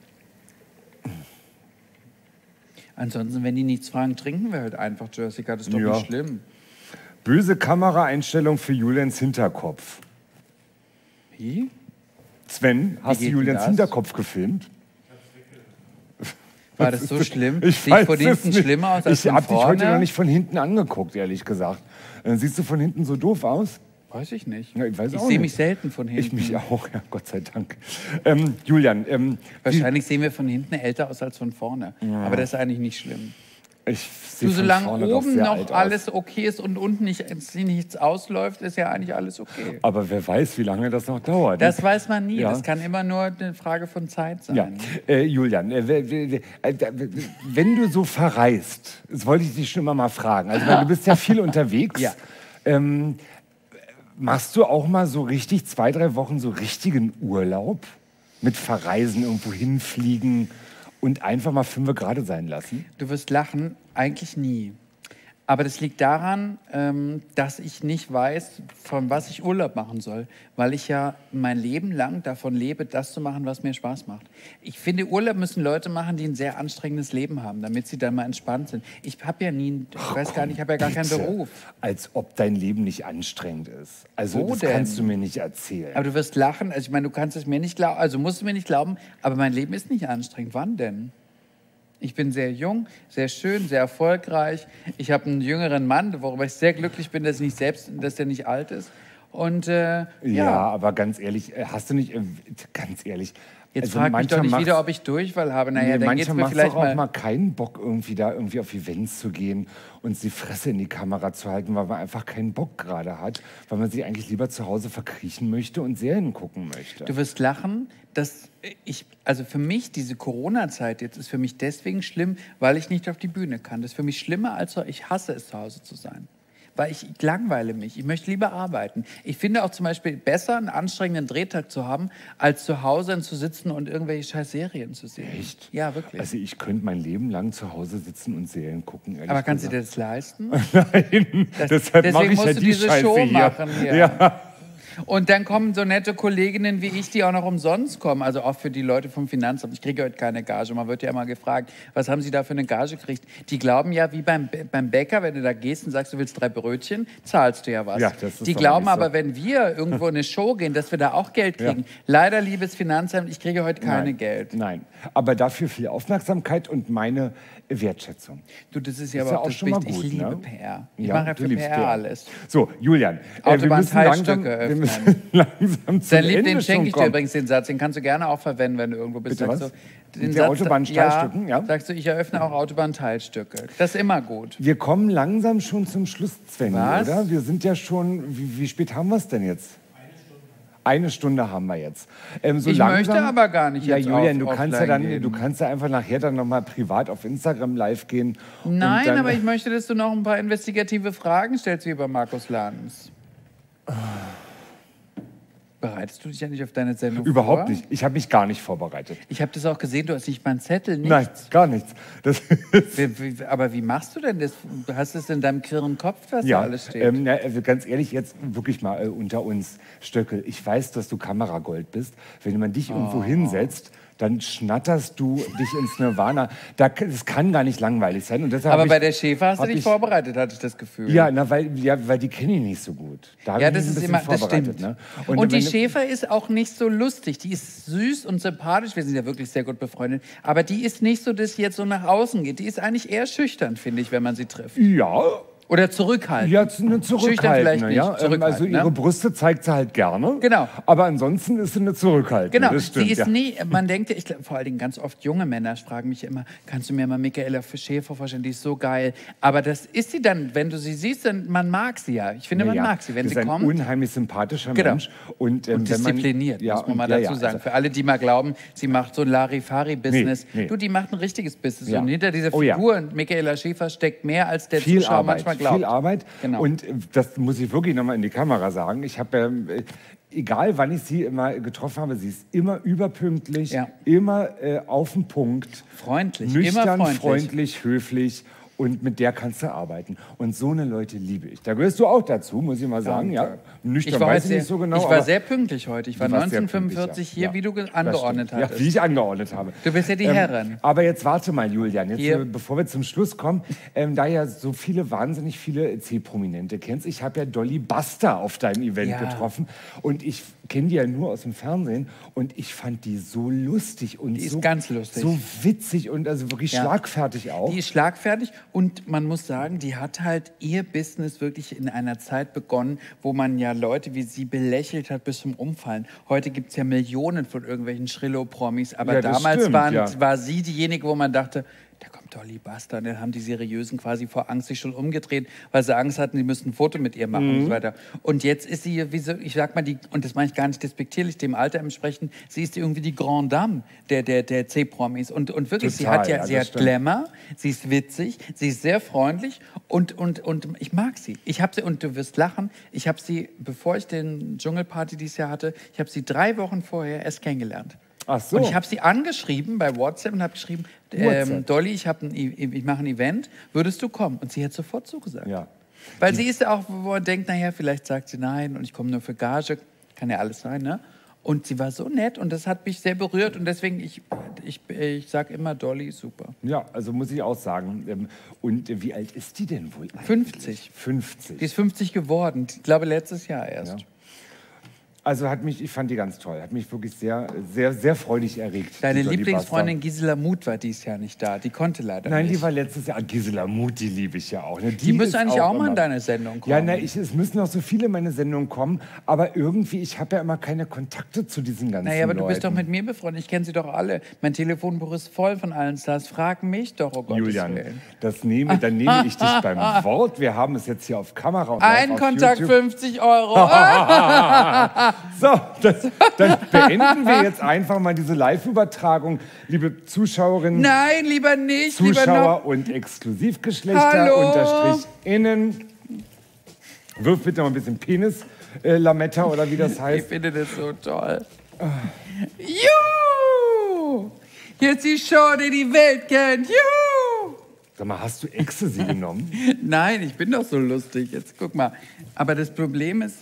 Ansonsten, wenn die nichts fragen, trinken wir halt einfach, Jessica. Das ist doch Ja. nicht schlimm. Böse Kameraeinstellung für Julians Hinterkopf. Wie? Sven, hast du geht denn Julians das? Hinterkopf gefilmt? War das so schlimm? Ich Sieht weiß von es hinten nicht. schlimmer aus als Ich von habe dich heute vorne? noch nicht von hinten angeguckt, ehrlich gesagt. Äh, Siehst du von hinten so doof aus? Weiß ich nicht. Ja, ich weiß Ich auch sehe nicht. mich selten von hinten. Ich mich auch, ja, Gott sei Dank. Ähm, Julian, ähm, Wahrscheinlich sehen wir von hinten älter aus als von vorne. Ja. Aber das ist eigentlich nicht schlimm. ich Du, sehe von solange vorne doch oben sehr noch alt aus. alles okay ist und unten nicht, nichts ausläuft, ist ja eigentlich alles okay. Aber wer weiß, wie lange das noch dauert. Das weiß man nie. Ja. Das kann immer nur eine Frage von Zeit sein. Ja, äh, Julian, äh, w- w- w- äh, w- wenn du so verreist, das wollte ich dich schon immer mal fragen, also weil du bist ja viel unterwegs, Ja. ähm, machst du auch mal so richtig zwei, drei Wochen so richtigen Urlaub? Mit Verreisen, irgendwo hinfliegen und einfach mal fünf gerade sein lassen? Du wirst lachen, eigentlich nie. Aber das liegt daran, ähm, dass ich nicht weiß, von was ich Urlaub machen soll, weil ich ja mein Leben lang davon lebe, das zu machen, was mir Spaß macht. Ich finde, Urlaub müssen Leute machen, die ein sehr anstrengendes Leben haben, damit sie dann mal entspannt sind. Ich habe ja nie, ich weiß gar nicht, ich habe ja gar keinen Bitte. Beruf. Als ob dein Leben nicht anstrengend ist. Also Wo das denn? kannst du mir nicht erzählen. Aber du wirst lachen, also ich meine, du kannst es mir nicht glauben, also musst du mir nicht glauben, aber mein Leben ist nicht anstrengend. Wann denn? Ich bin sehr jung, sehr schön, sehr erfolgreich. Ich habe einen jüngeren Mann, worüber ich sehr glücklich bin, dass ich nicht selbst, dass der nicht alt ist. Und äh, ja, ja, aber ganz ehrlich, äh, hast du nicht, äh, ganz ehrlich. jetzt also frag mich mancher doch nicht macht's- wieder, ob ich Durchfall habe. Naja, Nee, dann manchmal geht's mir macht's vielleicht doch auch mal... mal keinen Bock, irgendwie da irgendwie auf Events zu gehen und die Fresse in die Kamera zu halten, weil man einfach keinen Bock gerade hat, weil man sich eigentlich lieber zu Hause verkriechen möchte und Serien gucken möchte. Du wirst lachen, dass ich, also für mich, diese Corona-Zeit jetzt ist für mich deswegen schlimm, weil ich nicht auf die Bühne kann. Das ist für mich schlimmer, als so- ich hasse es, zu Hause zu sein. Weil ich, ich langweile mich. Ich möchte lieber arbeiten. Ich finde auch zum Beispiel besser, einen anstrengenden Drehtag zu haben, als zu Hause zu sitzen und irgendwelche scheiß Serien zu sehen. Echt? Ja, wirklich. Also ich könnte mein Leben lang zu Hause sitzen und Serien gucken. ehrlich Aber kannst du dir gesagt. das leisten? Nein, Das- deshalb mache deswegen ich ja musst du die diese Scheiße Show hier. machen hier. Ja. Und dann kommen so nette Kolleginnen wie ich, die auch noch umsonst kommen. Also auch für die Leute vom Finanzamt. Ich kriege heute keine Gage. Man wird ja immer gefragt, was haben Sie da für eine Gage gekriegt? Die glauben ja, wie beim, beim Bäcker, wenn du da gehst und sagst, du willst drei Brötchen, zahlst du ja was. Ja, das ist die aber glauben nicht so. aber, wenn wir irgendwo in eine Show gehen, dass wir da auch Geld kriegen. Ja. Leider, liebes Finanzamt, ich kriege heute keine Nein, Geld. Nein, aber dafür viel Aufmerksamkeit und meine Wertschätzung. Du, das ist ja Ist aber ja auch auch das schon mal Wichtige. gut, Ich liebe ne? P R. Ich Ja, mache ja du für P liebst R P R. alles. So, Julian, äh, wir müssen langsam, Autobahnteilstücke wir, müssen langsam zum Dein Lieb, Ende den schon schenke ich dir kommen. übrigens den Satz. Den kannst du gerne auch verwenden, wenn du irgendwo bist. Bitte Sagst was? du, den Mit der Satz, Autobahnsteilstücken, ja, ja? Sagst du, ich eröffne auch Autobahnteilstücke. Das ist immer gut. Wir kommen langsam schon zum Schluss, Svenny, Was? oder? Wir sind ja schon, wie, wie spät haben wir es denn jetzt? Eine Stunde haben wir jetzt. Ähm, so Ich langsam, möchte aber gar nicht ja, jetzt Julian, auf- du kannst ja offline dann, gehen. du kannst ja einfach nachher dann noch mal privat auf Instagram live gehen. und Nein, dann, aber ich möchte, dass du noch ein paar investigative Fragen stellst, wie bei Markus Lanz. Bereitest du dich ja nicht auf deine Sendung Überhaupt vor? nicht. Ich habe mich gar nicht vorbereitet. Ich habe das auch gesehen, du hast nicht mal einen Zettel, nichts. Nein, gar nichts. Das Wie, wie, aber wie machst du denn das? Hast du es in deinem kirren Kopf, was da ja, alles steht? ähm, na, also ganz ehrlich, jetzt wirklich mal äh, unter uns, Stöckel. Ich weiß, dass du Kameragold bist. Wenn man dich irgendwo Oh. hinsetzt, dann schnatterst du dich ins Nirvana. Da, das kann gar nicht langweilig sein. Und deshalb aber hab bei ich, der Schäfer hast du hab dich ich, vorbereitet, hatte ich das Gefühl. Ja, na, weil, ja, weil die kenne ich nicht so gut. Da hab Ja, ich das mich ein ist bisschen immer, das vorbereitet, stimmt. ne? Und, Und die wenn du- Schäfer ist auch nicht so lustig. Die ist süß und sympathisch. Wir sind ja wirklich sehr gut befreundet. Aber die ist nicht so, dass sie jetzt so nach außen geht. Die ist eigentlich eher schüchtern, finde ich, wenn man sie trifft. Ja. Oder zurückhaltend. Ja, zu- eine Schüchtern zurückhaltende, vielleicht nicht. ja. Ähm, Also Zurückhaltend, ihre ne? Brüste zeigt sie halt gerne. Genau. Aber ansonsten ist sie eine zurückhaltende. Genau, Das stimmt, sie ist ja. nie, man denkt, ja, ich glaub, vor allen Dingen ganz oft junge Männer fragen mich immer, kannst du mir mal Michaela Schäfer vorstellen, die ist so geil. Aber das ist sie dann, wenn du sie siehst, dann, man mag sie ja. Ich finde, Ja, man ja. mag sie, wenn das sie ist ein kommt. unheimlich sympathischer Genau. Mensch. Und, ähm, Und wenn man- diszipliniert, ja, muss man und- mal ja, dazu ja, sagen. also- Für alle, die mal glauben, sie macht so ein Larifari-Business. Nee, nee. Du, die macht ein richtiges Business. Ja. Und hinter dieser Oh, ja. Figur, Michaela Schäfer, steckt mehr, als der viel Zuschauer Arbeit, manchmal glaubt. viel Arbeit. Genau. Und äh, das muss ich wirklich noch mal in die Kamera sagen. Ich habe, ähm, äh, egal wann ich sie immer getroffen habe, sie ist immer überpünktlich, immer äh, auf den Punkt. Freundlich, nüchtern, immer freundlich. freundlich, höflich. Und mit der kannst du arbeiten. Und so eine Leute liebe ich. Da gehörst du auch dazu, muss ich mal sagen. Ja, nüchtern Ich war, weiß heute ich sehr, nicht so genau. ich war aber sehr pünktlich heute. Ich war du warst sehr neunzehnhundertfünfundvierzig pünktlich, ja. hier, wie du ge- Das angeordnet stimmt. hattest. Ja, wie ich angeordnet habe. Du bist ja die Ähm, Herrin. Aber jetzt warte mal, Julian. Jetzt, Hier. äh, bevor wir zum Schluss kommen, ähm, da ja so viele, wahnsinnig viele C-Prominente kennst. Ich habe ja Dolly Buster auf deinem Event Ja. getroffen. Und ich kenne die ja nur aus dem Fernsehen. Und ich fand die so lustig und Die ist so, ganz lustig. so witzig und also wirklich Ja. schlagfertig auch. Die ist schlagfertig und man muss sagen, die hat halt ihr Business wirklich in einer Zeit begonnen, wo man ja Leute wie sie belächelt hat bis zum Umfallen. Heute gibt es ja Millionen von irgendwelchen Schrillo-Promis, aber Ja, das damals stimmt, waren, ja. war sie diejenige, wo man dachte, da kommt Dolly Buster. Und dann haben die Seriösen quasi vor Angst sich schon umgedreht, weil sie Angst hatten, die müssten ein Foto mit ihr machen Mhm. und so weiter. Und jetzt ist sie, wie so, ich sag mal, die, und das meine ich gar nicht despektierlich, dem Alter entsprechend, sie ist irgendwie die Grande Dame der, der, der C-Promis. Und, und wirklich, sie Total, hat ja, ja, sie das hat stimmt. Glamour, sie ist witzig, sie ist sehr freundlich und, und, und ich mag sie. Ich habe sie, und du wirst lachen, ich habe sie, bevor ich den Dschungelparty dieses Jahr hatte, ich habe sie drei Wochen vorher erst kennengelernt. Ach so. Und ich habe sie angeschrieben bei WhatsApp und habe geschrieben, WhatsApp. ähm, Dolly, ich, hab ein, E- ich mache ein Event, würdest du kommen? Und sie hat sofort zugesagt. Ja. Weil sie ist ja auch, wo man denkt, naja, vielleicht sagt sie nein und ich komme nur für Gage, kann ja alles sein, ne? Und sie war so nett und das hat mich sehr berührt und deswegen, ich, ich, ich sage immer, Dolly ist super. Ja, also muss ich auch sagen. Ähm, Und äh, wie alt ist die denn wohl eigentlich? fünfzig. fünfzig. Die ist fünfzig geworden, ich glaube letztes Jahr erst. Ja. Also hat mich, ich fand die ganz toll, hat mich wirklich sehr, sehr, sehr freudig erregt. Deine die Dolly Lieblingsfreundin Gisela Muth war dieses Jahr nicht da, die konnte leider Nein, nicht. die war letztes Jahr. Gisela Muth, die liebe ich ja auch. Ne? Die müsste ist eigentlich auch mal in immer- deine Sendung kommen. Ja, na, ich, es müssen auch so viele in meine Sendung kommen, aber irgendwie, ich habe ja immer keine Kontakte zu diesen ganzen Naja, aber Leuten. du bist doch mit mir befreundet. Ich kenne sie doch alle. Mein Telefonbuch ist voll von allen Stars. Frag mich doch, oh Gottes Julian, Willen. das nehme, dann nehme ich dich beim Wort. Wir haben es jetzt hier auf Kamera und live Ein auf Kontakt, YouTube. fünfzig Euro. So, das, dann beenden wir jetzt einfach mal diese Live-Übertragung. Liebe Zuschauerinnen, Nein, lieber nicht. Lieber Zuschauer noch. und Exklusivgeschlechter Hallo. unterstrich innen. Wirf bitte mal ein bisschen Penis-Lametta oder wie das Ich heißt. finde das so toll. Juhu! Hier ist die Show, die die Welt kennt. Juhu! Sag mal, hast du Ecstasy genommen? Nein, ich bin doch so lustig. Jetzt guck mal. Aber das Problem ist,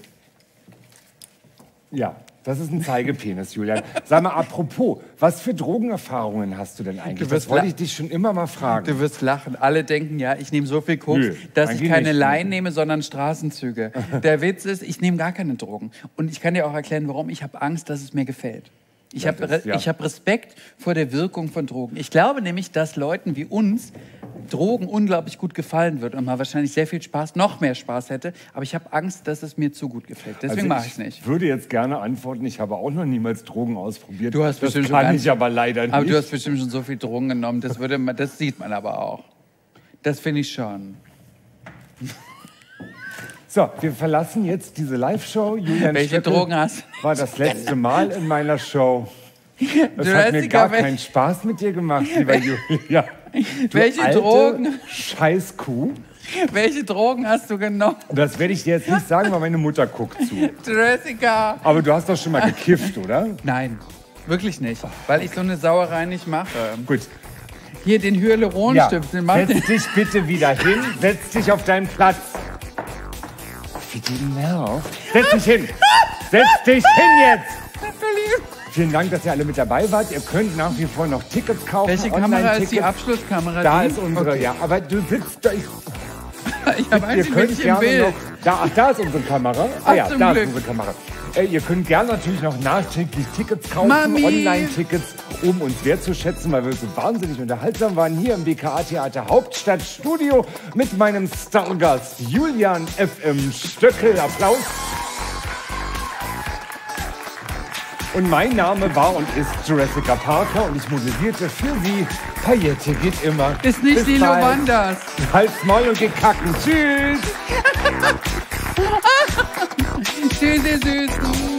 Ja, das ist ein Zeigepenis, Julian. Sag mal, apropos, was für Drogenerfahrungen hast du denn eigentlich? Du wirst Das wollte la- ich dich schon immer mal fragen. du wirst lachen. Alle denken, ja, ich nehme so viel Koks, Nö, dass ich eigentlich keine nicht. Laien nehme, sondern Straßenzüge. Der Witz ist, ich nehme gar keine Drogen. Und ich kann dir auch erklären, warum. Ich habe Angst, dass es mir gefällt. Ich habe Re ja. ich hab Respekt vor der Wirkung von Drogen. Ich glaube nämlich, dass Leuten wie uns Drogen unglaublich gut gefallen wird und man wahrscheinlich sehr viel Spaß, noch mehr Spaß hätte. Aber ich habe Angst, dass es mir zu gut gefällt. Deswegen also mache ich es nicht. Ich würde jetzt gerne antworten, ich habe auch noch niemals Drogen ausprobiert. Du hast das bestimmt kann schon ganz, ich aber leider nicht. Aber du hast bestimmt schon so viel Drogen genommen. Das, würde man, das sieht man aber auch. Das finde ich schon. So, wir verlassen jetzt diese Live-Show. Julian Welche Stöckel Drogen hast du? war das letzte Mal in meiner Show. Es Du hat hast mir die gar Kaffee- keinen Spaß mit dir gemacht, lieber Julian. Du Welche alte Drogen? Scheißkuh. Welche Drogen hast du genommen? Das werde ich dir jetzt nicht sagen, weil meine Mutter guckt zu. Jessica. Aber du hast doch schon mal gekifft, oder? Nein, wirklich nicht. Weil ich so eine Sauerei nicht mache. Gut. Hier den Hyaluronstift. Ja, den mach setz den- dich bitte wieder hin. Setz dich auf deinen Platz. Wie du nervst. Setz dich hin. Setz dich hin jetzt. Vielen Dank, dass ihr alle mit dabei wart. Ihr könnt nach wie vor noch Tickets kaufen. Welche Kamera ist die Online-Tickets. Abschlusskamera? Da Die? ist unsere, Okay. ja. Aber du sitzt da. Ich, Ich habe ihr eigentlich könnt nicht im gerne Bild. noch. Da, ach, da ist unsere Kamera. Ah Ach, ja, zum da Glück. ist unsere Kamera. Äh, ihr könnt gerne natürlich noch nachträglich Tickets kaufen, Mami. Online-Tickets, um uns wertzuschätzen, weil wir so wahnsinnig unterhaltsam waren hier im B K A-Theater Hauptstadtstudio mit meinem Stargast Julian F M Stöckel. Applaus. Und mein Name war und ist Jessica Parker und ich moderierte für Sie Paillette geht immer. Ist nicht Bis Lilo bald. Wanders. Halt's Maul und geh kacken. Tschüss. Tschüss, ihr Süßen.